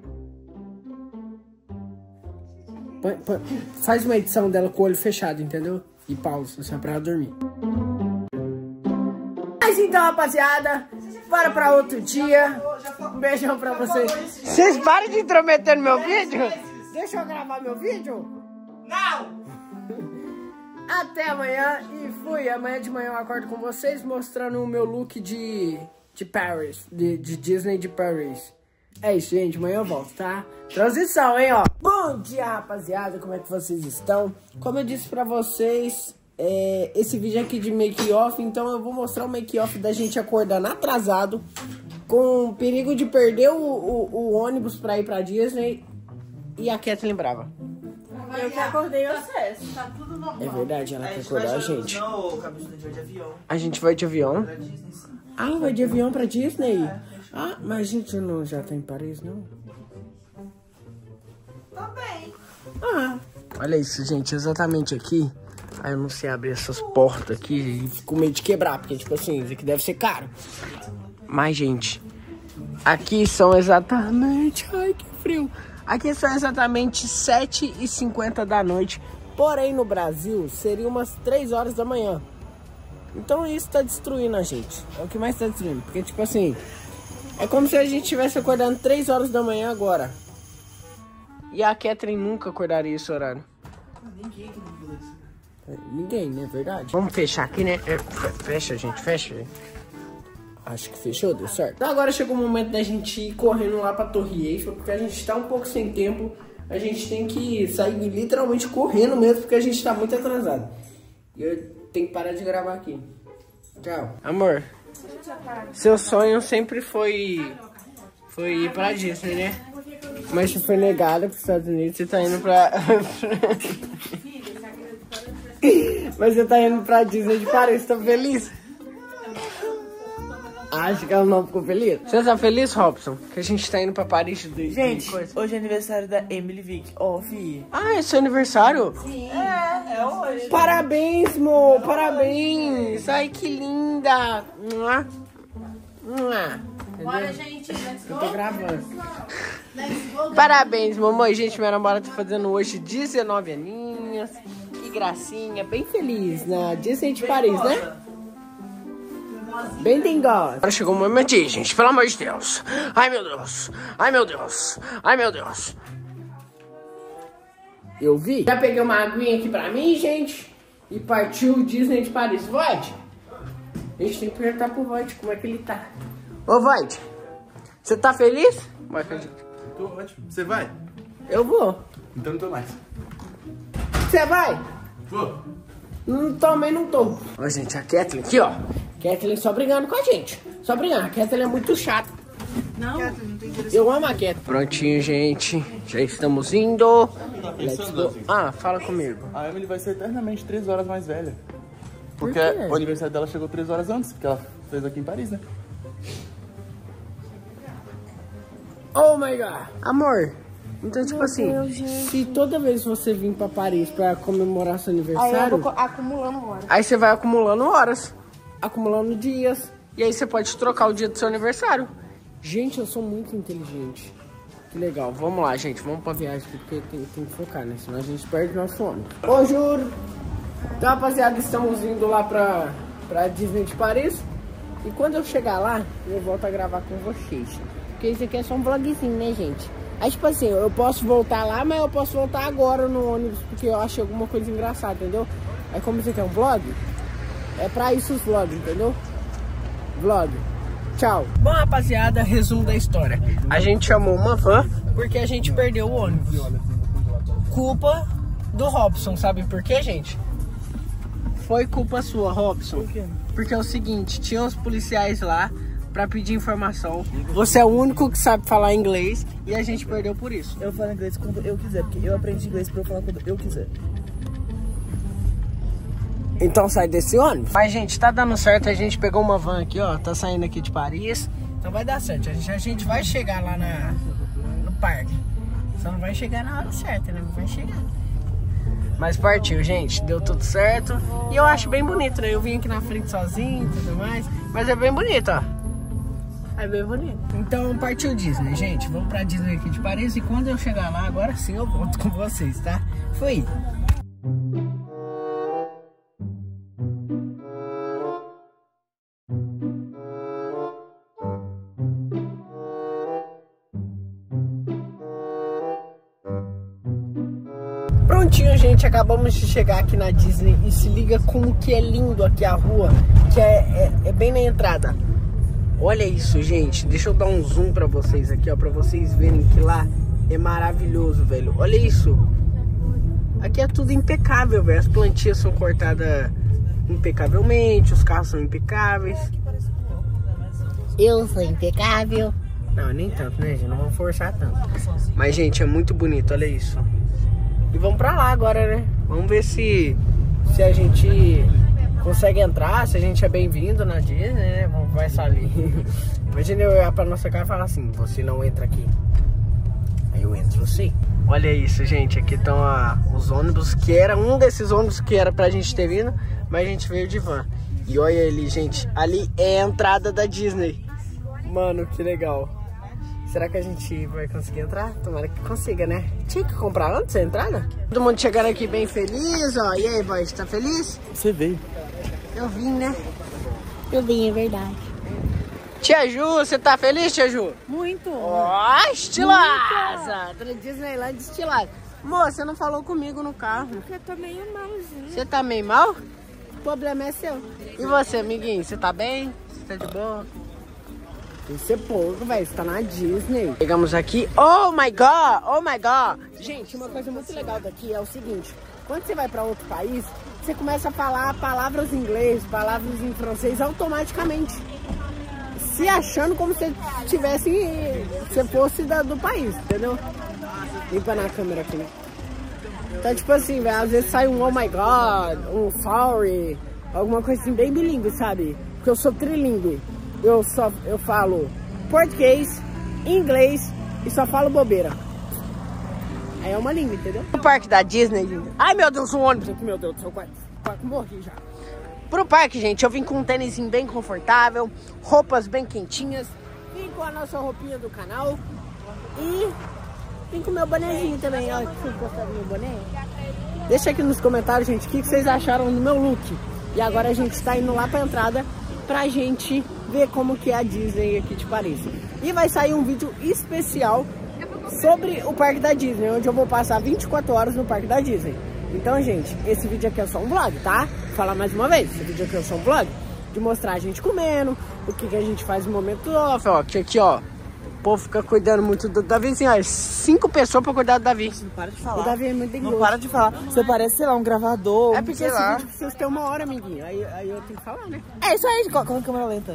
Faz uma edição dela com o olho fechado, entendeu? E pausa, assim, pra ela dormir. Mas então, rapaziada, bora pra outro dia. Um beijão pra vocês. Vocês param de intrometer no meu vídeo? Deixa eu gravar meu vídeo? Não! Até amanhã e fui. Amanhã de manhã eu acordo com vocês mostrando o meu look de Paris, de Disney de Paris. É isso, gente. Amanhã eu volto, tá? Transição, hein, ó. Bom dia, rapaziada. Como é que vocês estão? Como eu disse pra vocês... esse vídeo aqui de make-off, então eu vou mostrar o make-off da gente acordando atrasado, com perigo de perder o ônibus pra ir pra Disney, e a Kathleen brava. Eu que acordei vocês, tá tudo normal. É verdade, ela quer acordar a gente. Não, Cabeça, a gente vai de avião. A gente vai de avião? Pra Disney, sim. Ah, vai de avião pra Disney? Ah, mas a gente não já tá em Paris, não? Tá bem. Ah, olha isso, gente, exatamente aqui. Aí eu não sei abrir essas portas aqui e fico com medo de quebrar, porque, tipo assim, isso aqui deve ser caro. Mas, gente, aqui são exatamente... Ai, que frio. Aqui são exatamente 7h50 da noite. Porém, no Brasil, seria umas 3 horas da manhã. Então isso tá destruindo a gente. É o que mais tá destruindo. Porque, tipo assim, é como se a gente estivesse acordando 3 horas da manhã agora. E a Catherine nunca acordaria esse horário. Ninguém, né? Verdade. Vamos fechar aqui, né? Fecha, gente. Fecha. Acho que fechou, deu certo. Então agora chegou o momento da gente ir correndo lá pra Torre Eiffel, porque a gente tá um pouco sem tempo. A gente tem que sair literalmente correndo mesmo, porque a gente tá muito atrasado. E eu tenho que parar de gravar aqui. Tchau. Amor, seu sonho sempre foi ir pra Disney, né? Mas você foi negada pros Estados Unidos, você tá indo pra... Mas você tá indo pra Disney de Paris, tá feliz? Acho que ela não ficou feliz. Você tá feliz, Robson? Que a gente tá indo pra Paris de Gente, coisa? hoje é aniversário da Emily Vick. Ó, fi. Ah, é seu aniversário? Sim. É hoje. Parabéns, Mo! Parabéns! Ai, que linda! Bora, gente. Let's go. Eu tô gravando. Let's go. Parabéns, mamãe. Gente, minha namorada tá fazendo hoje 19 aninhos. Que gracinha. Bem feliz na Disney de Paris, né? Bem dengosa. Agora chegou o momento aí, gente. Pelo amor de Deus. Ai, meu Deus. Ai, meu Deus. Ai, meu Deus. Eu vi. Já peguei uma aguinha aqui pra mim, gente. E partiu o Disney de Paris. Void. A gente tem que perguntar pro Void como é que ele tá. Ô, Void. Você tá feliz? Vai, tô ótimo. Você vai? Eu vou. Então não tô mais. Você vai? Vou. Também não tô. Ó, gente, a Kathleen aqui, ó. Kathleen só brigando com a gente. Só brigando. A Kathleen é muito chata. Não. Eu amo a Kathleen. Prontinho, gente. Já estamos indo. Let's go. Ah, fala comigo. A Emily vai ser eternamente 3 horas mais velha. Porque Por quê? o aniversário dela chegou 3 horas antes, porque ela fez aqui em Paris, né? Oh my God. Amor. Então, tipo assim, se toda vez você vir pra Paris pra comemorar seu aniversário... Aí eu vou acumulando horas. Aí você vai acumulando horas, acumulando dias. E aí você pode trocar o dia do seu aniversário. Gente, eu sou muito inteligente. Que legal. Vamos lá, gente. Vamos pra viagem, porque tem que focar, né? Senão a gente perde nosso ônibus. Ô, juro. Então, rapaziada, estamos indo lá pra Disney de Paris. E quando eu chegar lá, eu volto a gravar com vocês. Porque isso aqui é só um vlogzinho, né, gente? Aí, tipo assim, eu posso voltar lá, mas eu posso voltar agora no ônibus, porque eu achei alguma coisa engraçada, entendeu? Aí, como isso aqui é um vlog, é pra isso os vlogs, entendeu? Vlog. Tchau. Bom, rapaziada, resumo da história. A gente chamou uma van porque a gente perdeu o ônibus. Culpa do Robson, sabe por quê, gente? Foi culpa sua, Robson. Por quê? Porque é o seguinte, tinha os policiais lá pra pedir informação. Você é o único que sabe falar inglês e a gente perdeu por isso. Eu falo inglês quando eu quiser, porque eu aprendi inglês pra eu falar quando eu quiser. Então sai desse ônibus. Mas, gente, tá dando certo. A gente pegou uma van aqui, ó. Tá saindo aqui de Paris. Então vai dar certo. A gente vai chegar lá no parque. Só não vai chegar na hora certa, né? Não vai chegar. Mas partiu, gente. Deu tudo certo. E eu acho bem bonito, né? Eu vim aqui na frente sozinho e tudo mais. Mas é bem bonito, ó. É bem bonito. Então partiu Disney, gente. Vamos pra Disney aqui de Paris. E quando eu chegar lá, agora sim eu volto com vocês, tá? Fui. Prontinho, gente, acabamos de chegar aqui na Disney e se liga como que é lindo aqui a rua, que é bem na entrada. Olha isso, gente, deixa eu dar um zoom pra vocês aqui, ó, pra vocês verem que lá é maravilhoso, velho. Olha isso, aqui é tudo impecável, velho, as plantinhas são cortadas impecavelmente, os carros são impecáveis. Eu sou impecável. Não, nem tanto, né, gente, não vamos forçar tanto. Mas, gente, é muito bonito, olha isso. E vamos pra lá agora, né? Vamos ver se a gente consegue entrar, se a gente é bem-vindo na Disney, né? Vamos vai sair. Imagina eu olhar pra nossa cara e falar assim, você não entra aqui. Aí eu entro sim. Olha isso, gente. Aqui estão os ônibus, que era um desses ônibus que era pra gente ter vindo, mas a gente veio de van. E olha ali, gente. Ali é a entrada da Disney. Mano, que legal. Será que a gente vai conseguir entrar? Tomara que consiga, né? Tinha que comprar antes a entrada? Todo mundo chegando aqui bem feliz, ó. E aí, boy, tá feliz? Você veio. Eu vim, né? Eu vim, é verdade. Tia Ju, você tá feliz, Tia Ju? Muito. Ó, estilosa! Disneyland estilosa. Moça, você não falou comigo no carro. Porque eu tô meio malzinho. Você tá meio mal? O problema é seu. E você, amiguinho? Você tá bem? Você tá de boa? Tem que ser pouco, velho. Você tá na Disney. Chegamos aqui. Oh my God! Oh my God! Gente, uma coisa muito legal daqui é o seguinte. Quando você vai pra outro país, você começa a falar palavras em inglês, palavras em francês automaticamente. Se achando como se você fosse do país, entendeu? Limpa na câmera aqui, né? Então, tipo assim, velho, às vezes sai um oh my God, um sorry, alguma coisa assim bem bilíngue, sabe? Porque eu sou trilingue. Eu falo português, inglês e só falo bobeira. Aí é uma língua, entendeu? O parque da Disney, gente. Ai, meu Deus, um ônibus aqui, meu Deus do céu, quase morri já. Pro parque, gente, eu vim com um tênis bem confortável, roupas bem quentinhas, vim com a nossa roupinha do canal e vim com o meu bonezinho também. Olha, vocês gostaram do meu boné? Deixa aqui nos comentários, gente, o que vocês acharam do meu look. E agora a gente tá indo lá pra entrada pra gente ver como que é a Disney aqui de Paris. E vai sair um vídeo especial sobre o parque da Disney, onde eu vou passar 24 horas no parque da Disney. Então, gente, esse vídeo aqui é só um vlog, tá? Vou falar mais uma vez, esse vídeo aqui é só um vlog de mostrar a gente comendo, o que a gente faz no momento off, ó. Aqui, ó, o povo fica cuidando muito do Davi, assim, ó, 5 pessoas pra cuidar do Davi. Não para de falar. O Davi é muito dengoso. Não para de falar. Você parece, sei lá, um gravador. É porque esse vídeo precisa ter 1 hora, amiguinho. Aí eu tenho que falar, né? É isso aí, com a câmera lenta.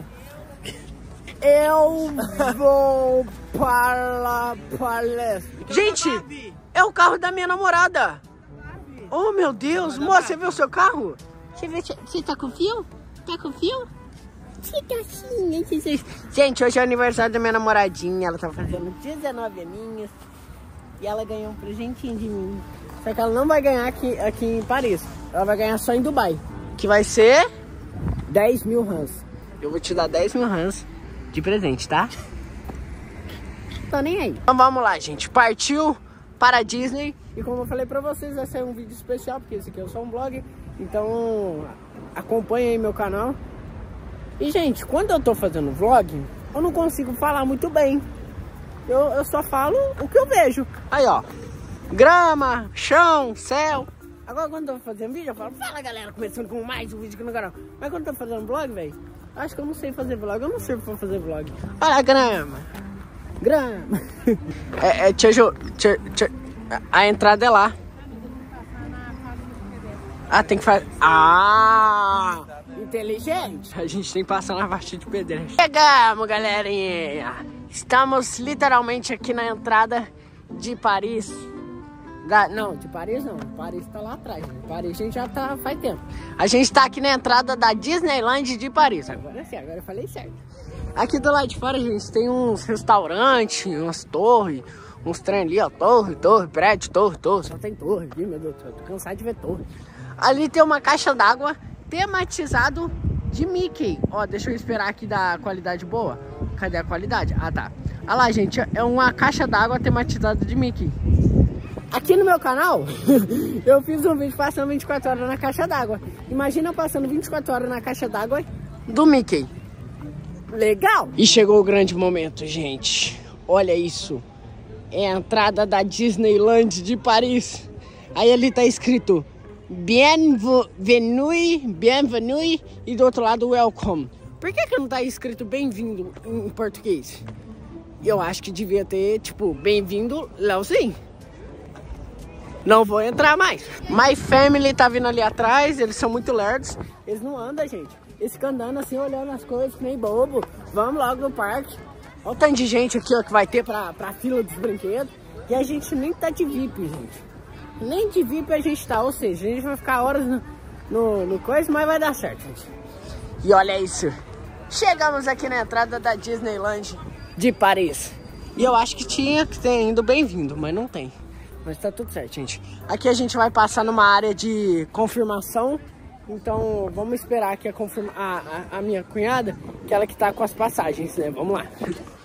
Eu vou para a palestra. Gente, é o carro da minha namorada. Oh, meu Deus. Moça, você viu o seu carro? Você tá com fio? Tá com fio? Você tá assim. Gente, hoje é o aniversário da minha namoradinha. Ela tá fazendo 19 aninhos. E ela ganhou um presentinho de mim. Só que ela não vai ganhar aqui em Paris. Ela vai ganhar só em Dubai. Que vai ser 10 mil rãs. Eu vou te dar 10 mil rãs de presente, tá? Tô nem aí. Então vamos lá, gente. Partiu para a Disney. E como eu falei pra vocês, vai ser um vídeo especial, porque esse aqui é só um vlog. Então acompanha aí meu canal. E, gente, quando eu tô fazendo vlog, eu não consigo falar muito bem. Eu só falo o que eu vejo. Aí, ó. Grama, chão, céu. Agora quando eu tô fazendo vídeo, eu falo, fala, galera, começando com mais um vídeo aqui no canal. Mas quando eu tô fazendo vlog, velho, acho que eu não sei fazer vlog. Eu não sirvo pra fazer vlog. Olha a grama. Grama. Tia Ju, a entrada é lá. Ah, tem que fazer. Ah, inteligente. A gente tem que passar na faixa de pedreiro. Chegamos, galerinha. Estamos literalmente aqui na entrada de Paris. Não, de Paris não. Paris tá lá atrás. Paris a gente já tá faz tempo. A gente tá aqui na entrada da Disneyland de Paris. Agora sim, agora eu falei certo. Aqui do lado de fora, gente, tem uns restaurantes, umas torres, uns trem ali, ó. Torre, prédio, torre. Só tem torre, viu, meu Deus? Eu tô cansado de ver torre. Ali tem uma caixa d'água tematizado de Mickey. Ó, deixa eu esperar aqui da qualidade boa. Cadê a qualidade? Ah, tá. Olha lá, gente, é uma caixa d'água tematizada de Mickey. Aqui no meu canal, eu fiz um vídeo passando 24 horas na caixa d'água. Imagina eu passando 24 horas na caixa d'água do Mickey. Legal! E chegou o grande momento, gente. Olha isso. É a entrada da Disneyland de Paris. Aí ali tá escrito Bienvenue e do outro lado Welcome. Por que não tá escrito bem-vindo em português? Eu acho que devia ter, tipo, bem-vindo Leozinho. Não vou entrar mais. My Family tá vindo ali atrás, eles são muito lerdos. Eles não andam, gente. Eles ficam andando assim, olhando as coisas, que nem bobo. Vamos logo no parque. Olha o tanto de gente aqui, ó, que vai ter pra fila dos brinquedos. E a gente nem tá de VIP, gente. Nem de VIP a gente tá, ou seja, a gente vai ficar horas no coisa, mas vai dar certo, gente. E olha isso. Chegamos aqui na entrada da Disneyland de Paris. E eu acho que tinha que ter indo bem-vindo, mas não tem. Mas tá tudo certo, gente. Aqui a gente vai passar numa área de confirmação. Então vamos esperar aqui a minha cunhada, que ela que tá com as passagens, né? Vamos lá.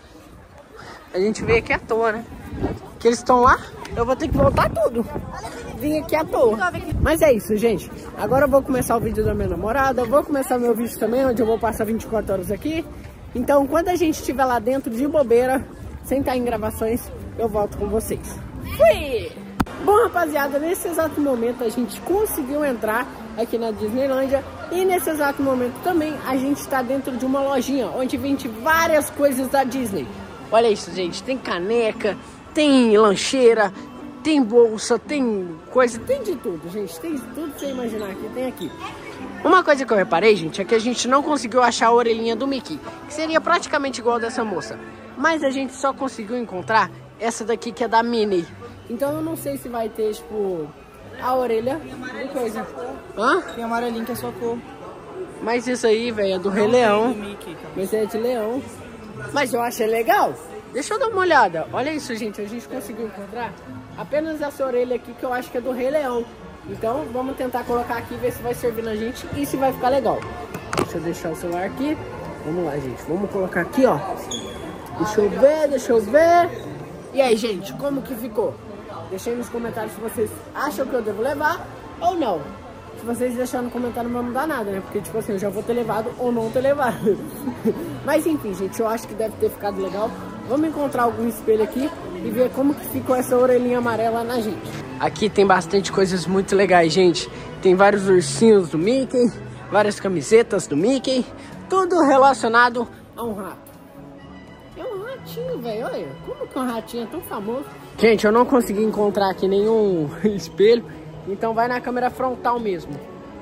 A gente veio aqui à toa, né? Que eles estão lá, eu vou ter que voltar tudo. Vim aqui à toa. Mas é isso, gente. Agora eu vou começar o vídeo da minha namorada. Eu vou começar meu vídeo também, onde eu vou passar 24 horas aqui. Então, quando a gente estiver lá dentro de bobeira, sem estar em gravações, eu volto com vocês. Fui! Bom, rapaziada, nesse exato momento a gente conseguiu entrar aqui na Disneylândia. E nesse exato momento também a gente está dentro de uma lojinha onde vende várias coisas da Disney. Olha isso, gente. Tem caneca, tem lancheira, tem bolsa, tem coisa, tem de tudo, gente. Tem tudo que você imaginar aqui, tem aqui. Uma coisa que eu reparei, gente, é que a gente não conseguiu achar a orelhinha do Mickey, que seria praticamente igual dessa moça. Mas a gente só conseguiu encontrar essa daqui, que é da Minnie. Então eu não sei se vai ter, tipo, a orelha de coisa. Hã? Tem amarelinho que é sua cor. Mas isso aí, velho, é do Rei Leão. Mas é de leão. Mas eu achei legal. Deixa eu dar uma olhada. Olha isso, gente. A gente conseguiu encontrar apenas essa orelha aqui, que eu acho que é do Rei Leão. Então vamos tentar colocar aqui, ver se vai servir na gente e se vai ficar legal. Deixa eu deixar o celular aqui. Vamos lá, gente. Vamos colocar aqui, ó. Deixa eu ver, deixa eu ver. E aí, gente, como que ficou? Deixa aí nos comentários se vocês acham que eu devo levar ou não. Se vocês deixarem no comentário não vai mudar nada, né? Porque, tipo assim, eu já vou ter levado ou não ter levado. Mas, enfim, gente, eu acho que deve ter ficado legal. Vamos encontrar algum espelho aqui e ver como que ficou essa orelhinha amarela na gente. Aqui tem bastante coisas muito legais, gente. Tem vários ursinhos do Mickey, várias camisetas do Mickey. Tudo relacionado a um rato. É um ratinho, velho. Olha, como que um ratinho é tão famoso? Gente, eu não consegui encontrar aqui nenhum espelho. Então vai na câmera frontal mesmo.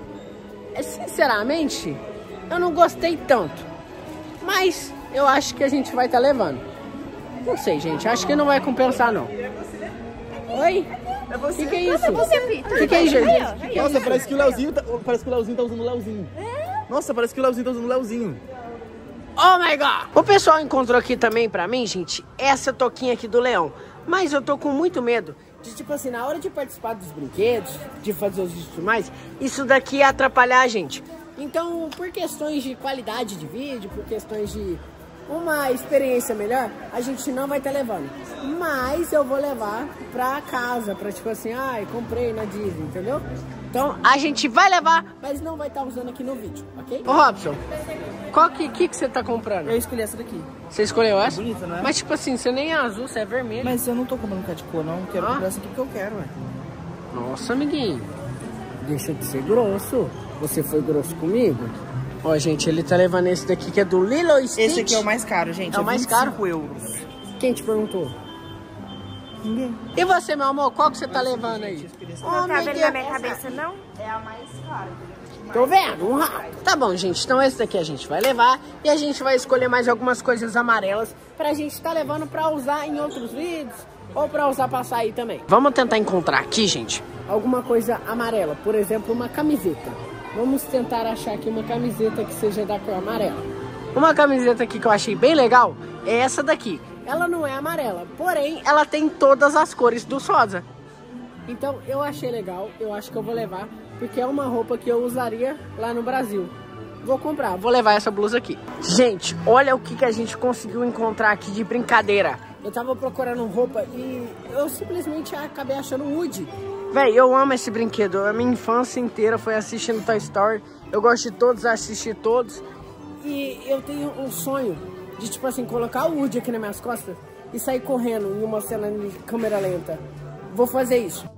Sinceramente, eu não gostei tanto. Mas eu acho que a gente vai estar levando. Não sei, gente. Acho que não vai compensar, não. Oi? É você. Que é isso? É você, Pita. Que é isso, gente? Nossa, parece que o Leozinho tá usando o Leozinho. Nossa, parece que o Leozinho tá usando o Leozinho. Oh my God! O pessoal encontrou aqui também pra mim, gente, essa toquinha aqui do leão. Mas eu tô com muito medo de, tipo assim, na hora de participar dos brinquedos, de fazer os vídeos e tudo mais, isso daqui ia atrapalhar a gente. Então, por questões de qualidade de vídeo, por questões de uma experiência melhor, a gente não vai estar levando. Mas eu vou levar pra casa, pra tipo assim, ai, comprei na Disney, entendeu? Então, a gente vai levar, mas não vai estar usando aqui no vídeo, ok? Ô, Robson, qual que você tá comprando? Eu escolhi essa daqui. Você escolheu essa? Bonita, né? Mas tipo assim, você nem é azul, você é vermelho. Mas eu não tô comprando cá de cor, não. Quero comprar essa aqui porque eu quero, ué. Nossa, amiguinho. Deixa de ser grosso. Você foi grosso comigo? Ó, gente, ele tá levando esse daqui que é do Lilo e Stitch. Esse aqui é o mais caro, gente. É o mais caro? 25 euros. Quem te perguntou? Ninguém. E você, meu amor, qual que você tá levando aí? Não tá vendo na minha cabeça, não? É a mais cara. Tô vendo, um rato. Tá bom, gente, então esse daqui a gente vai levar. E a gente vai escolher mais algumas coisas amarelas pra gente tá levando pra usar em outros vídeos. Ou pra usar pra sair também. Vamos tentar encontrar aqui, gente, alguma coisa amarela. Por exemplo, uma camiseta. Vamos tentar achar aqui uma camiseta que seja da cor amarela. Uma camiseta aqui que eu achei bem legal é essa daqui. Ela não é amarela, porém ela tem todas as cores do rosa. Então eu achei legal, eu acho que eu vou levar, porque é uma roupa que eu usaria lá no Brasil. Vou comprar, vou levar essa blusa aqui. Gente, olha o que a gente conseguiu encontrar aqui de brincadeira. Eu tava procurando roupa e eu simplesmente acabei achando o Woody. Véi, eu amo esse brinquedo. A minha infância inteira foi assistindo Toy Story. Eu gosto de todos, assisti todos. E eu tenho um sonho de, tipo assim, colocar o Woody aqui nas minhas costas e sair correndo em uma cena de câmera lenta. Vou fazer isso.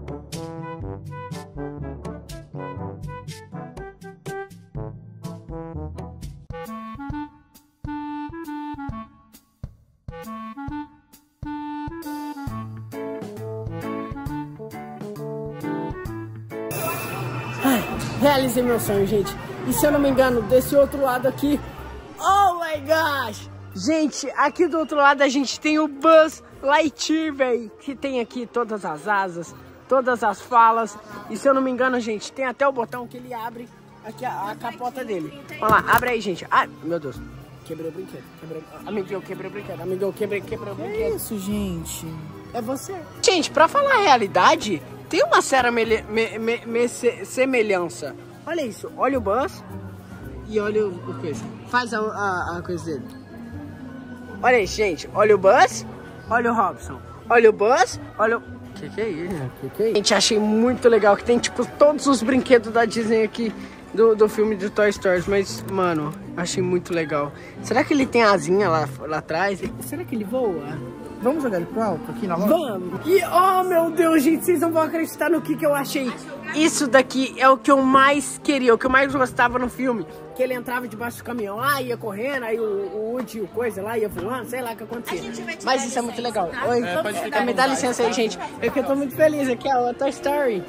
Realizei meu sonho, gente. E se eu não me engano, desse outro lado aqui... Oh my gosh! Gente, aqui do outro lado a gente tem o Buzz Lightyear, velho. Que tem aqui todas as asas, todas as falas. E se eu não me engano, gente, tem até o botão que ele abre aqui a capota dele. Olha lá, abre aí, gente. Ai, meu Deus. Quebrei o brinquedo. Amigo, eu quebrei o brinquedo. Amigo, eu quebrei o brinquedo. É isso, gente. É você. Gente, pra falar a realidade... Tem uma séria semelhança. Olha isso, olha o Buzz e olha o coisa. Faz a coisa dele. Olha isso, gente. Olha o Buzz, olha o Robson. Olha o Buzz, olha o... Que é isso? Que é isso? Gente, achei muito legal que tem, tipo, todos os brinquedos da Disney aqui do filme de Toy Story, mas, mano, achei muito legal. Será que ele tem asinha lá atrás? Será que ele voa? Vamos jogar ele pro alto aqui na loja? Vamos! E, oh meu Deus, gente, vocês não vão acreditar no que eu achei. Isso daqui é o que eu mais queria, o que eu mais gostava no filme. Que ele entrava debaixo do caminhão lá, ia correndo, aí o Woody, o coisa lá, ia voando, sei lá o que acontecia. Mas isso é muito legal. Oi, me dá licença aí, gente. É que eu tô muito feliz aqui, ó, Toy Story.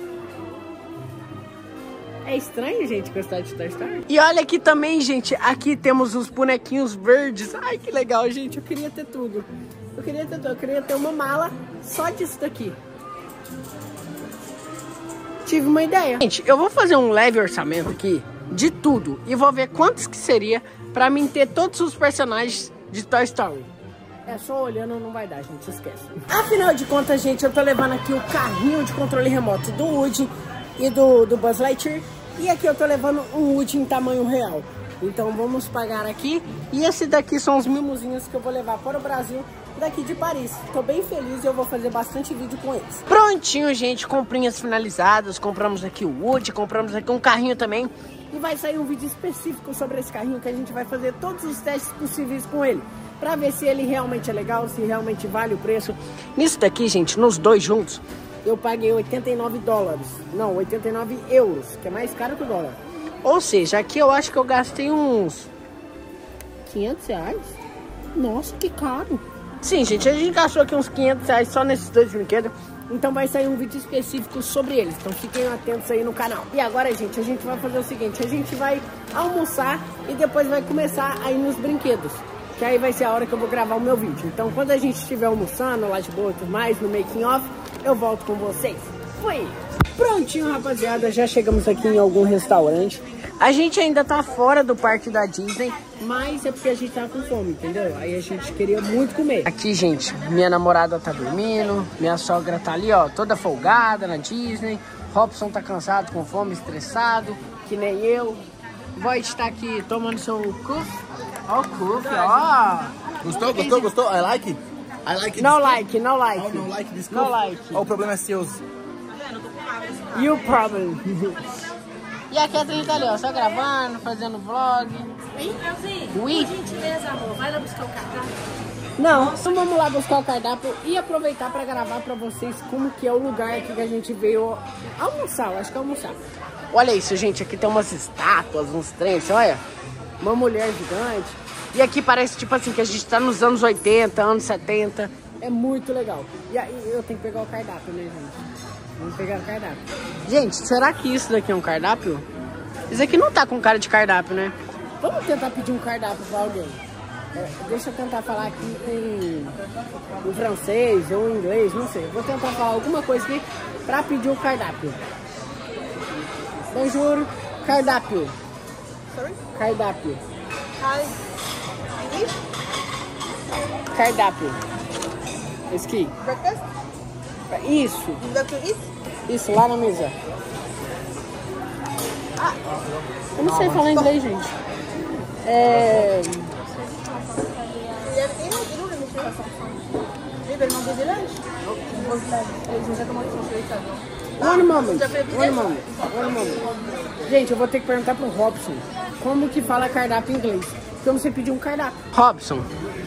É estranho, gente, gostar de Toy Story. E olha aqui também, gente, aqui temos os bonequinhos verdes. Ai, que legal, gente, eu queria ter tudo. Eu queria ter uma mala só disso daqui. Tive uma ideia. Gente, eu vou fazer um leve orçamento aqui de tudo e vou ver quantos que seria pra mim ter todos os personagens de Toy Story. É, só olhando não vai dar, gente, esquece. Afinal de contas, gente, eu tô levando aqui o carrinho de controle remoto do Woody e do Buzz Lightyear. E aqui eu tô levando um Woody em tamanho real. Então vamos pagar aqui. E esse daqui são os mimosinhos que eu vou levar para o Brasil daqui de Paris. Tô bem feliz e eu vou fazer bastante vídeo com eles. Prontinho, gente, comprinhas finalizadas. Compramos aqui o Woody, compramos aqui um carrinho também. E vai sair um vídeo específico sobre esse carrinho que a gente vai fazer todos os testes possíveis com ele. Pra ver se ele realmente é legal, se realmente vale o preço. Nisso daqui, gente, nos dois juntos, eu paguei 89 dólares. Não, 89 euros, que é mais caro que o dólar. Ou seja, aqui eu acho que eu gastei uns 500 reais. Nossa, que caro. Sim, gente, a gente gastou aqui uns 500 reais só nesses dois brinquedos. Então vai sair um vídeo específico sobre eles. Então fiquem atentos aí no canal. E agora, gente, a gente vai fazer o seguinte. A gente vai almoçar e depois vai começar a ir nos brinquedos. Que aí vai ser a hora que eu vou gravar o meu vídeo. Então quando a gente estiver almoçando lá de boa e tudo mais, no making off, eu volto com vocês. Fui! Prontinho, rapaziada, já chegamos aqui em algum restaurante. A gente ainda tá fora do parque da Disney, mas é porque a gente tá com fome, entendeu? Aí a gente queria muito comer. Aqui, gente, minha namorada tá dormindo, minha sogra tá ali, ó, toda folgada na Disney. Robson tá cansado, com fome, estressado, que nem eu. Void tá aqui tomando seu cuff. Ó o cuff, ó. Gostou? I like it. I like it. No like, no like. Oh, no like this cuff. No like. Oh, o problema é seu. You problem. E a Catherine tá ali, ó, só gravando, fazendo vlog. Por gentileza, amor, vai lá buscar o cardápio. Não, então vamos lá buscar o cardápio e aproveitar pra gravar pra vocês como que é o lugar aqui que a gente veio almoçar, eu acho que é almoçar. Olha isso, gente, aqui tem umas estátuas, uns trens, olha. Uma mulher gigante. E aqui parece tipo assim que a gente tá nos anos 80, anos 70. É muito legal. E aí eu tenho que pegar o cardápio, né, gente? Vamos pegar o cardápio. Gente, será que isso daqui é um cardápio? Isso aqui não tá com cara de cardápio, né? Vamos tentar pedir um cardápio pra alguém. Deixa eu tentar falar aqui em francês ou em inglês, não sei. Vou tentar falar alguma coisa aqui pra pedir um cardápio. Bonjour, cardápio. Sorry? Cardápio. English? Cardápio. Esqui. Breakfast? Isso. Dr. Eat? Isso, lá na mesa. Ah, eu não sei falar inglês, gente. One moment. Gente, eu vou ter que perguntar pro Robson como que fala cardápio em inglês. Porque você pediu um cardápio. Robson,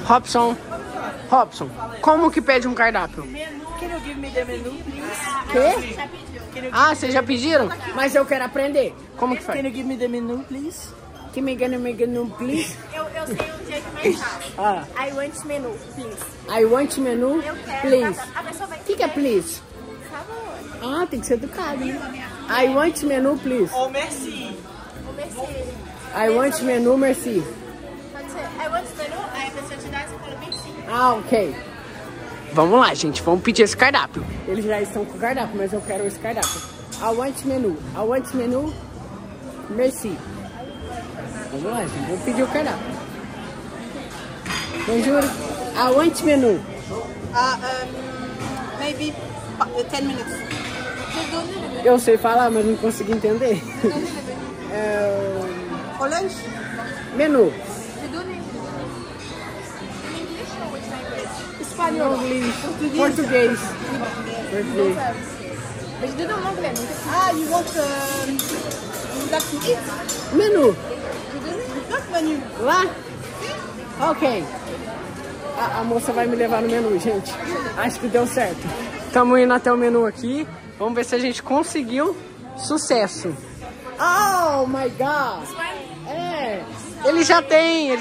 como que pede um cardápio? Can you give me the menu, please? Quê? Ah, vocês já pediram? Mas eu quero aprender. Como que faz? Can you give me the menu, please? Que me menu, please? Eu sei um jeito mais fácil. Ah. I want menu, please. I want menu, Eu quero. please. A pessoa vai O que é please? Por favor. Ah, tem que ser educado, né? I want menu, please. Oh, merci. O merci. I want menu, merci. Pode ser. I want menu, aí a pessoa te dá e você fala merci. Ah, ok. Vamos lá, gente. Vamos pedir esse cardápio. Eles já estão com o cardápio, mas eu quero esse cardápio. I want menu, merci. Vamos lá, gente. Vou pedir o cardápio. Bonjour. I want menu. Maybe 10 minutes. Eu sei falar, mas não consegui entender. For lunch? Menu. Espanhol. Inglês. Português. Ah, you want Menu. Lá? Ok. A moça vai me levar no menu, gente. Acho que deu certo. Estamos indo até o menu aqui. Vamos ver se a gente conseguiu sucesso. Oh my God! É. Ele já tem.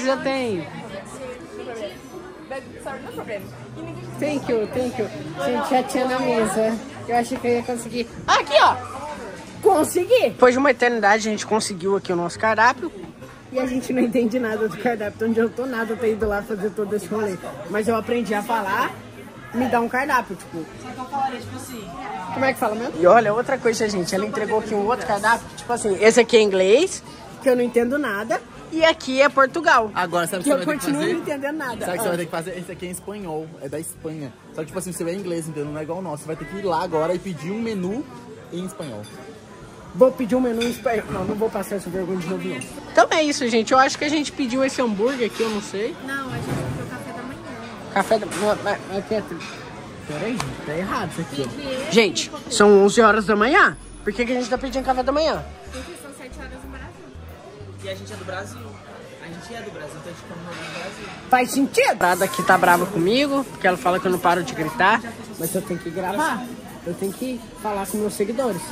Thank you. Gente, já tinha na mesa. Eu achei que eu ia conseguir. Aqui, ó. Consegui. Depois de uma eternidade, a gente conseguiu aqui o nosso cardápio. E a gente não entende nada do cardápio. Então, não adiantou nada eu ter ido lá fazer todo esse rolê. Mas eu aprendi a falar, me dá um cardápio, tipo. Só que eu falaria, tipo assim... Como é que fala mesmo? E olha, outra coisa, gente. Ela entregou aqui um outro cardápio. Tipo assim, esse aqui é inglês, que eu não entendo nada. E aqui é Portugal. Agora, sabe o que que eu você vai ter que continuo fazer? não entendendo nada. Sabe o que você vai ter que fazer? Esse aqui é em espanhol, é da Espanha. Só que, tipo assim, você é inglês, entendeu? Não é igual o nosso. Você vai ter que ir lá agora e pedir um menu em espanhol. Vou pedir um menu em espanhol. Não vou passar essa vergonha de novo, não. Então é isso, gente. Eu acho que a gente pediu esse hambúrguer aqui, eu não sei. Não, a gente pediu café da manhã. Café da manhã. Aqui é... Peraí, gente. Tá errado isso aqui, ó. Gente, são 11 horas da manhã. Por que a gente tá pedindo café da manhã? Porque são 7 horas no Brasil. E a gente é do Brasil. A gente é do Brasil, então a gente come no Brasil. Faz sentido? A Prada aqui tá brava comigo, porque ela fala que eu não paro de gritar. Mas eu tenho que gravar. Eu tenho que falar com meus seguidores.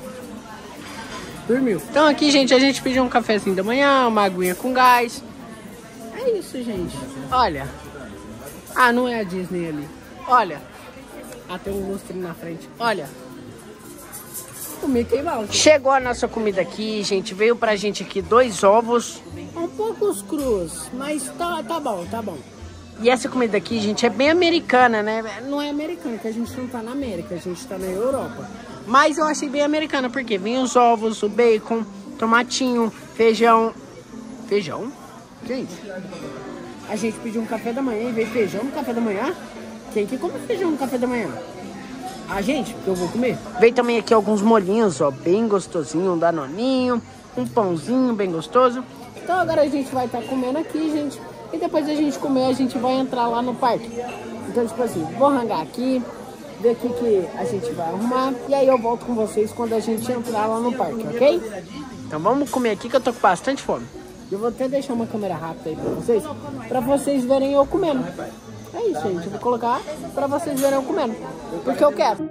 Dormiu. Então aqui, gente, a gente pediu um cafezinho da manhã, uma aguinha com gás. É isso, gente. Olha. Ah, não é a Disney ali. Olha. Ah, tem um lustre na frente. Olha. O Mickey Mouse. Chegou a nossa comida aqui, gente. Veio pra gente aqui 2 ovos. Um pouco crus, mas tá bom, tá bom. E essa comida aqui, gente, é bem americana, né? Não é americana, porque a gente não tá na América, a gente tá na Europa. Mas eu achei bem americana, porque vem os ovos, o bacon, tomatinho, feijão. Feijão? Gente, a gente pediu um café da manhã e veio feijão no café da manhã? Quem que come feijão no café da manhã? A gente, que eu vou comer. Veio também aqui alguns molhinhos, ó, bem gostosinho, um danoninho, um pãozinho bem gostoso. Então agora a gente vai estar comendo aqui, gente. E depois a gente comer, a gente vai entrar lá no parque. Então, tipo assim, vou rangar aqui, ver o que a gente vai arrumar. E aí eu volto com vocês quando a gente entrar lá no parque, ok? Então vamos comer aqui que eu tô com bastante fome. Eu vou até deixar uma câmera rápida aí pra vocês verem eu comendo. É isso, gente. Eu vou colocar pra vocês verem eu comendo. Porque eu quero.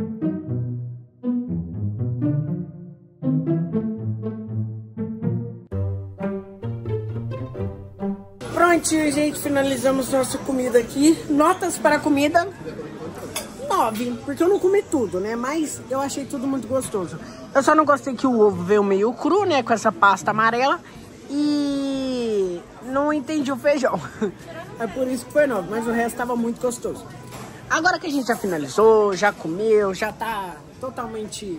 Prontinho, gente. Finalizamos nossa comida aqui. Notas para a comida: 9. Porque eu não comi tudo, né? Mas eu achei tudo muito gostoso. Eu só não gostei que o ovo veio meio cru, né? Com essa pasta amarela. E não entendi o feijão. É por isso que foi 9, mas o resto tava muito gostoso. Agora que a gente já finalizou, já comeu, já tá totalmente...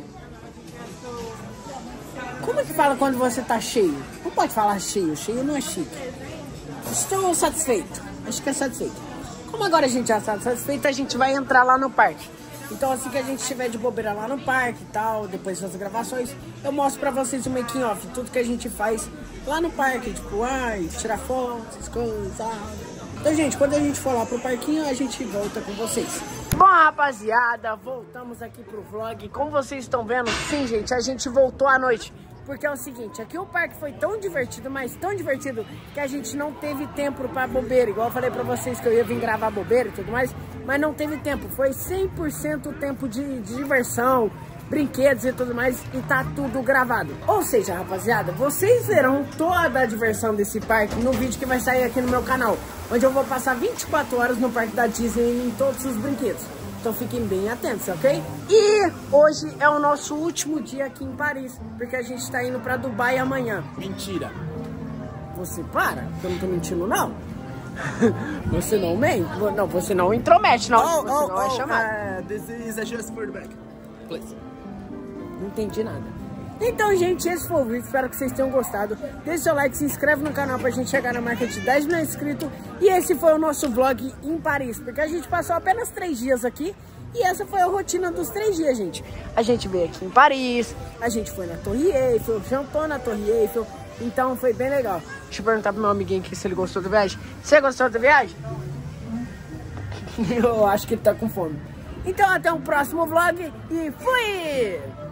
Como é que fala quando você tá cheio? Não pode falar cheio, cheio não é chique. Estou satisfeito, acho que é satisfeito. Como agora a gente já está satisfeito, a gente vai entrar lá no parque. Então assim que a gente estiver de bobeira lá no parque e tal, depois das gravações, eu mostro pra vocês o making off, tudo que a gente faz lá no parque, tipo, tirar fotos, essas coisas, sabe? Então, gente, quando a gente for lá pro parquinho, a gente volta com vocês. Bom, rapaziada, voltamos aqui pro vlog. Como vocês estão vendo, sim, gente, a gente voltou à noite. Porque é o seguinte, aqui o parque foi tão divertido, mas tão divertido, que a gente não teve tempo pra bobeira. Igual eu falei pra vocês que eu ia vir gravar bobeira e tudo mais, mas não teve tempo. Foi 100% tempo de diversão, brinquedos e tudo mais, e tá tudo gravado. Ou seja, rapaziada, vocês verão toda a diversão desse parque no vídeo que vai sair aqui no meu canal, onde eu vou passar 24 horas no parque da Disney em todos os brinquedos. Então fiquem bem atentos, ok? E hoje é o nosso último dia aqui em Paris, porque a gente tá indo pra Dubai amanhã. Mentira. Você para? Eu não tô mentindo, não. Você não mente? Não, você não intromete, não. Você não é chamado. This is a just for the back. Please. Não entendi nada. Então, gente, esse foi o vídeo. Espero que vocês tenham gostado. Deixe seu like, se inscreve no canal pra gente chegar na marca de 10 milhões de inscritos. E esse foi o nosso vlog em Paris, porque a gente passou apenas 3 dias aqui. E essa foi a rotina dos 3 dias, gente. A gente veio aqui em Paris, a gente foi na Torre Eiffel, jantou na Torre Eiffel. Então foi bem legal. Deixa eu perguntar pro meu amiguinho aqui se ele gostou da viagem. Você gostou da viagem? Eu acho que ele tá com fome. Então até o próximo vlog e fui!